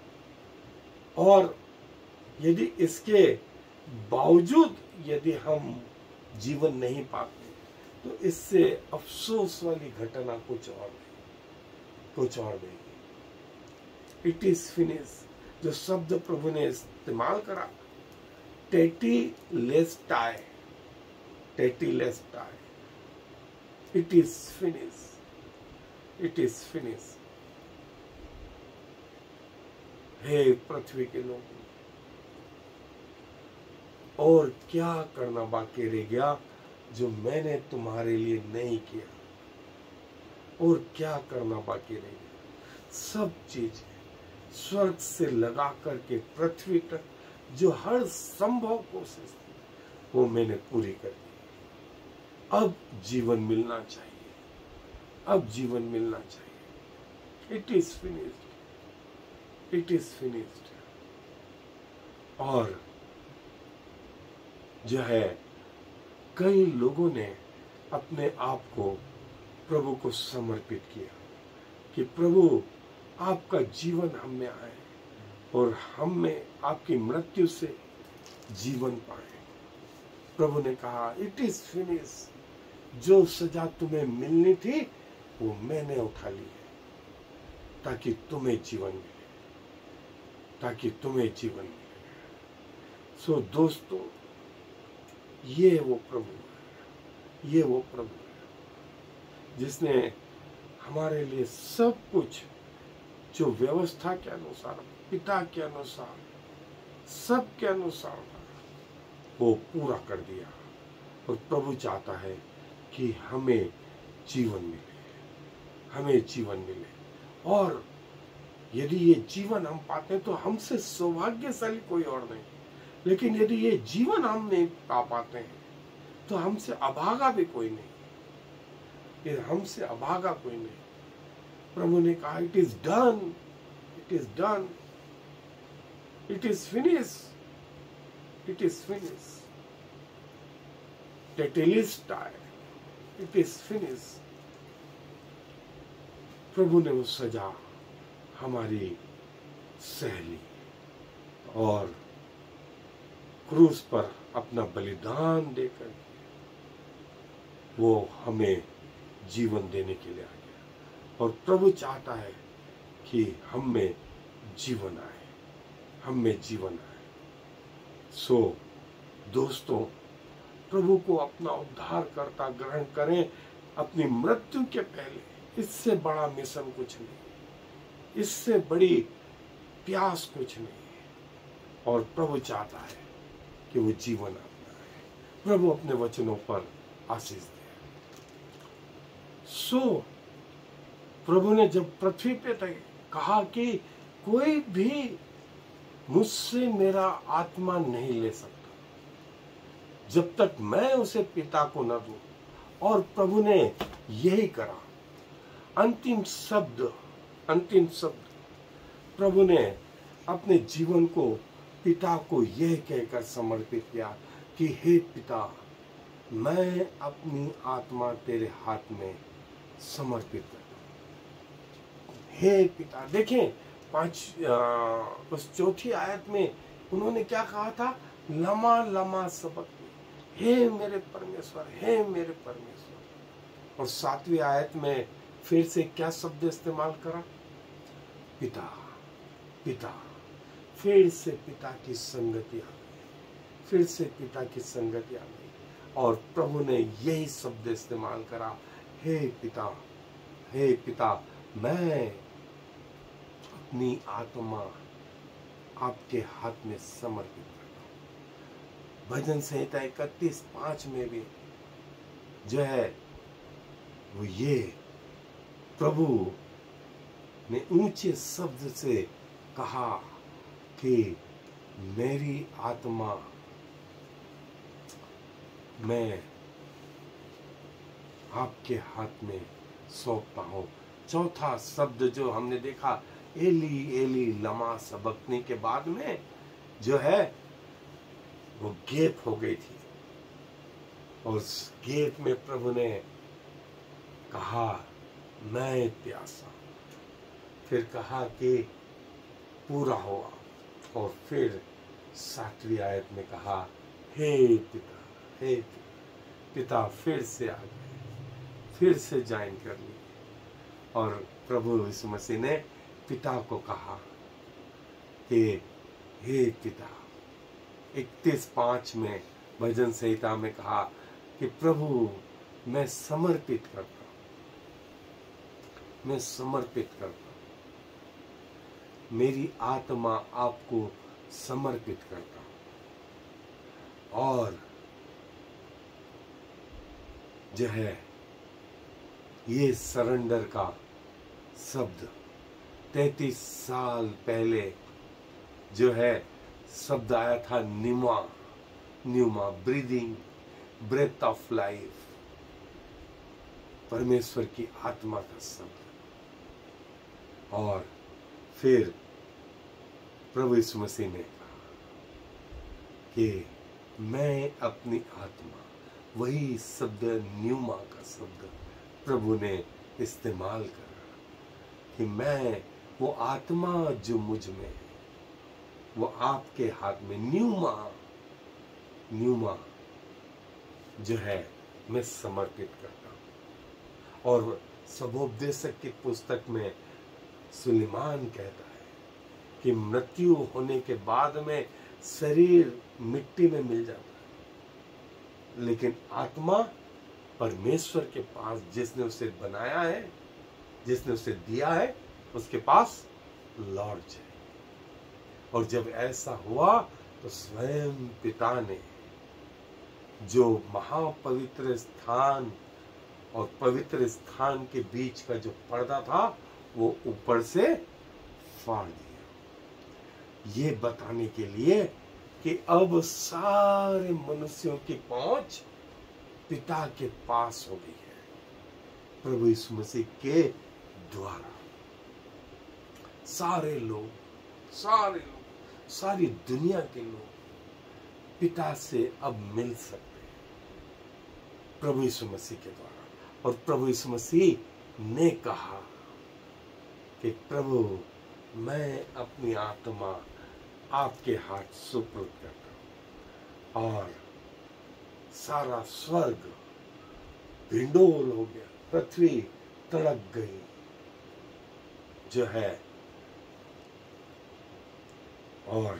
और यदि इसके बावजूद यदि हम जीवन नहीं पाते तो इससे अफसोस वाली घटना कुछ और नहीं। कुछ और नहीं। इट इज फिनिश, जो शब्द प्रभु ने इस्तेमाल करा, टेटिलेस्टाई, टेटिलेस्टाई, it is finish, it is finish. हे पृथ्वी के लोगों, और क्या करना बाकी रह गया जो मैंने तुम्हारे लिए नहीं किया? और क्या करना बाकी रह गया? सब चीज स्वर्ग से लगा करके पृथ्वी तक जो हर संभव कोशिश थी वो मैंने पूरी कर दी। अब जीवन मिलना चाहिए, अब जीवन मिलना चाहिए। It is finished, it is finished. और जो है, कई लोगों ने अपने आप को प्रभु को समर्पित किया कि प्रभु आपका जीवन हम में आए और हम में आपकी मृत्यु से जीवन पाए। प्रभु ने कहा इट इज फिनिश, जो सजा तुम्हें मिलनी थी वो मैंने उठा ली है, ताकि तुम्हें जीवन मिले, ताकि तुम्हें जीवन मिले। सो दोस्तों, ये वो प्रभु है, ये वो प्रभु है जिसने हमारे लिए सब कुछ जो व्यवस्था के अनुसार, पिता के अनुसार, सब के अनुसार वो पूरा कर दिया। और प्रभु चाहता है कि हमें जीवन मिले, हमें जीवन मिले। और यदि ये जीवन हम पाते हैं तो हमसे सौभाग्यशाली कोई और नहीं। लेकिन यदि ये जीवन हम नहीं पा पाते हैं तो हमसे अभागा भी कोई नहीं, ये हमसे अभागा कोई नहीं। प्रभु ने कहा it is done, it is done, it is finish, it is finish, टेटेलिस्टाई, इट इज फिनिश। प्रभु ने वो सजा हमारी सह ली और क्रूस पर अपना बलिदान देकर वो हमें जीवन देने के लिए आ गया। और प्रभु चाहता है कि हम में जीवन आए, हम में जीवन आए। सो दोस्तों, प्रभु को अपना उद्धारकर्ता ग्रहण करें अपनी मृत्यु के पहले। इससे बड़ा मिशन कुछ नहीं, इससे बड़ी प्यास कुछ नहीं। और प्रभु चाहता है कि वो जीवन अपना है। प्रभु अपने वचनों पर आशीष दे। सो प्रभु ने जब पृथ्वी पे तक कहा कि कोई भी मुझसे मेरा आत्मा नहीं ले सकता जब तक मैं उसे पिता को न दूं, और प्रभु ने यही करा। अंतिम शब्द, अंतिम शब्द प्रभु ने अपने जीवन को पिता को यह कहकर समर्पित किया कि हे पिता, मैं अपनी आत्मा तेरे हाथ में समर्पित करता हूं। हे पिता, देखें पांच उस चौथी आयत में उन्होंने क्या कहा था? लमा लमा सबक, हे मेरे परमेश्वर, हे मेरे परमेश्वर। और सातवीं आयत में फिर से क्या शब्द इस्तेमाल करा? पिता, पिता। फिर से पिता की संगति आ गई, फिर से पिता की संगति आ गई। और प्रभु ने यही शब्द इस्तेमाल करा, हे पिता, हे पिता, मैं अपनी आत्मा आपके हाथ में समर्पित करता हूं। भजन संहिता इकतीस पांच में भी जो है वो ये प्रभु ने ऊंचे शब्द से कहा कि मेरी आत्मा मैं आपके हाथ में सौंपता हूं। चौथा शब्द जो हमने देखा, एली एली लमा सबक्तनी, के बाद में जो है वो गैप हो गई थी। और उस गैप में प्रभु ने कहा मैं प्यासा, फिर कहा कि पूरा हुआ। और फिर सातवीं आयत में कहा हे पिता, हे पिता। पिता फिर से आ गए, फिर से ज्वाइन कर लिए। और प्रभु यीशु मसीह ने पिता को कहा कि हे पिता, इकतीस पांच में भजन संहिता में कहा कि प्रभु मैं समर्पित करता हूं, मैं समर्पित करता हूं, मेरी आत्मा आपको समर्पित करता हूं। और जो है ये सरेंडर का शब्द तैतीस साल पहले जो है शब्द आया था निमा, न्यूमा, ब्रीदिंग, ब्रेथ ऑफ लाइफ, परमेश्वर की आत्मा का शब्द। और फिर प्रभु यीशु मसीह ने कहा कि मैं अपनी आत्मा, वही शब्द न्यूमा का शब्द प्रभु ने इस्तेमाल करा कि मैं वो आत्मा जो मुझ में है वो आपके हाथ में, न्यूमा, न्यूमा जो है मैं समर्पित करता हूं। और सबोपदेशक की पुस्तक में सुलेमान कहता है कि मृत्यु होने के बाद में शरीर मिट्टी में मिल जाता है, लेकिन आत्मा परमेश्वर के पास, जिसने उसे बनाया है, जिसने उसे दिया है, उसके पास लौट जाए। और जब ऐसा हुआ तो स्वयं पिता ने जो महापवित्र स्थान और पवित्र स्थान के बीच का जो पर्दा था वो ऊपर से फाड़ दिया, ये बताने के लिए कि अब सारे मनुष्यों की पहुंच पिता के पास हो गई है प्रभु यीशु मसीह के द्वारा। सारे लोग, सारे लोग, सारी दुनिया के लोग पिता से अब मिल सकते हैं प्रभु यीशु मसीह के द्वारा। और प्रभु यीशु मसीह ने कहा कि प्रभु मैं अपनी आत्मा आपके हाथ सुपुर्द करता हूं। और सारा स्वर्ग भिंडोल हो गया, पृथ्वी तड़क गई जो है। और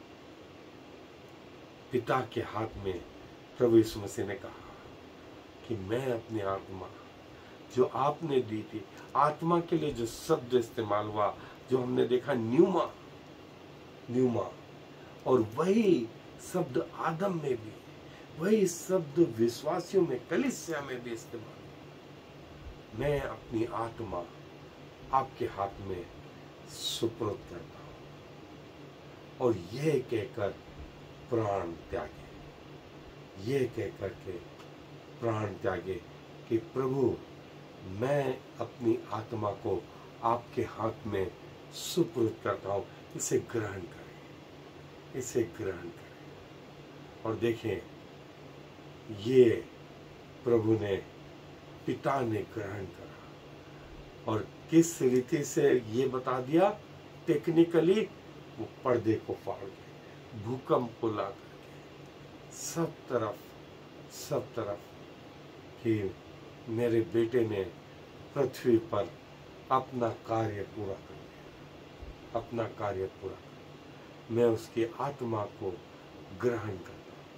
पिता के हाथ में प्रभु यीशु मसीह ने कहा कि मैं अपनी आत्मा जो आपने दी थी, आत्मा के लिए जो शब्द इस्तेमाल हुआ जो हमने देखा न्यूमा, न्यूमा, और वही शब्द आदम में भी, वही शब्द विश्वासियों में, कलीसिया में भी इस्तेमाल। मैं अपनी आत्मा आपके हाथ में सुपुर्द करता हूं। और यह कहकर प्राण त्यागे, यह कहकर के प्राण त्यागे कि प्रभु मैं अपनी आत्मा को आपके हाथ में सुपुर्द करता हूं, इसे ग्रहण करें, इसे ग्रहण करें। और देखें ये प्रभु ने, पिता ने ग्रहण करा। और किस रीति से ये बता दिया, टेक्निकली वो पर्दे को फाड़ के, भूकंप को ला करके सब तरफ, सब तरफ कि मेरे बेटे ने पृथ्वी पर अपना कार्य पूरा कर दिया, अपना कार्य पूरा कर। मैं उसकी आत्मा को ग्रहण करता हूं,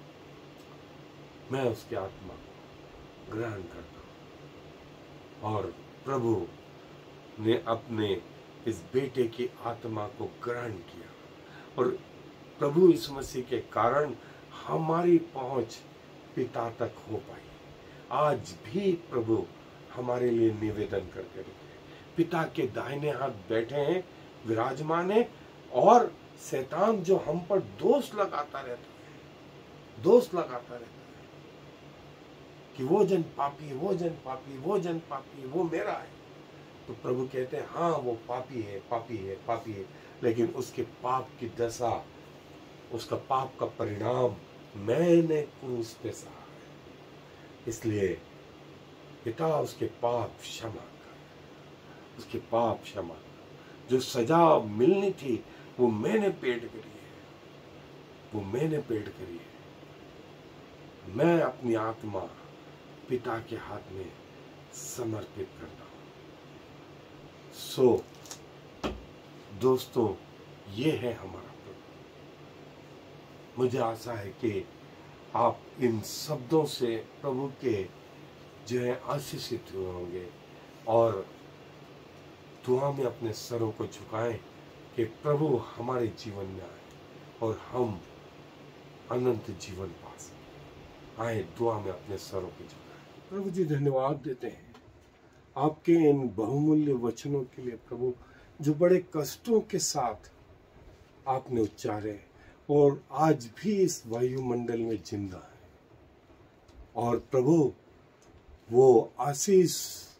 मैं उसकी आत्मा को ग्रहण करता हूं। और प्रभु ने अपने इस बेटे की आत्मा को ग्रहण किया। और प्रभु यीशु मसीह के कारण हमारी पहुंच पिता तक हो पाई। आज भी प्रभु हमारे लिए निवेदन करते रहते हैं। पिता के दाहिने हाथ बैठे हैं, विराजमान है। और शैतान जो हम पर दोष लगाता रहता है, दोष लगाता रहता है कि वो जन पापी, वो जन पापी, वो जन पापी, वो मेरा है, तो प्रभु कहते हैं हाँ वो पापी है, पापी है, पापी है, लेकिन उसके पाप की दशा, उसका पाप का परिणाम मैंने क्रूस पे सहा है। इसलिए पिता उसके पाप क्षमा कर, उसके पाप क्षमा कर। जो सजा मिलनी थी वो मैंने पेड़ करी है, वो मैंने पेड़ करी है। मैं अपनी आत्मा पिता के हाथ में समर्पित करता हूं। सो दोस्तों, ये है हमारा प्रभु। मुझे आशा है कि आप इन शब्दों से प्रभु के जो है आशीषित हुए होंगे और दुआ में अपने सरों को झुकाएं कि प्रभु हमारे जीवन में आए और हम अनंत जीवन पा सकें। आए दुआ में अपने सरों को झुकाएं। प्रभु जी, धन्यवाद देते हैं आपके इन बहुमूल्य वचनों के लिए प्रभु, जो बड़े कष्टों के साथ आपने उच्चारे और आज भी इस वायुमंडल में जिंदा है। और प्रभु, वो आशीष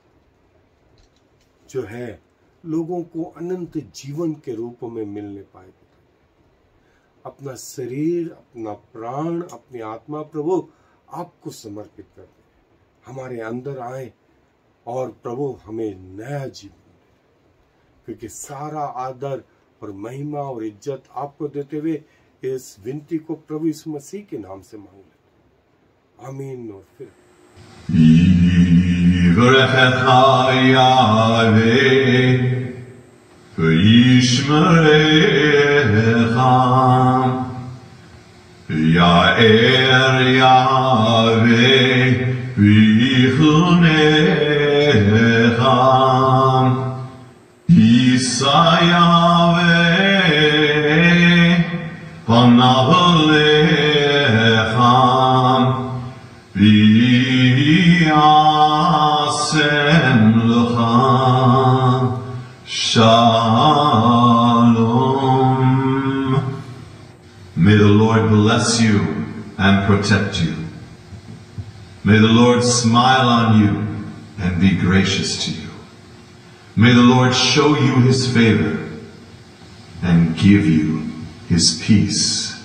जो है लोगों को अनंत जीवन के रूप में मिलने पाए। अपना शरीर, अपना प्राण, अपनी आत्मा प्रभु आपको समर्पित कर दे। हमारे अंदर आए और प्रभु हमें नया जीवन दे, क्योंकि सारा आदर और महिमा और इज्जत आपको देते हुए इस विनती को प्रभु यीशु मसीह के नाम से मांग लेते। आमीन। और फिर
Ya'er Yahweh v'chunecha Yisa Yahweh panav lecha v'yasem lecha Shalom. May the Lord bless you and protect you. May the Lord smile on you and be gracious to you. May the Lord show you his favor and give you his peace.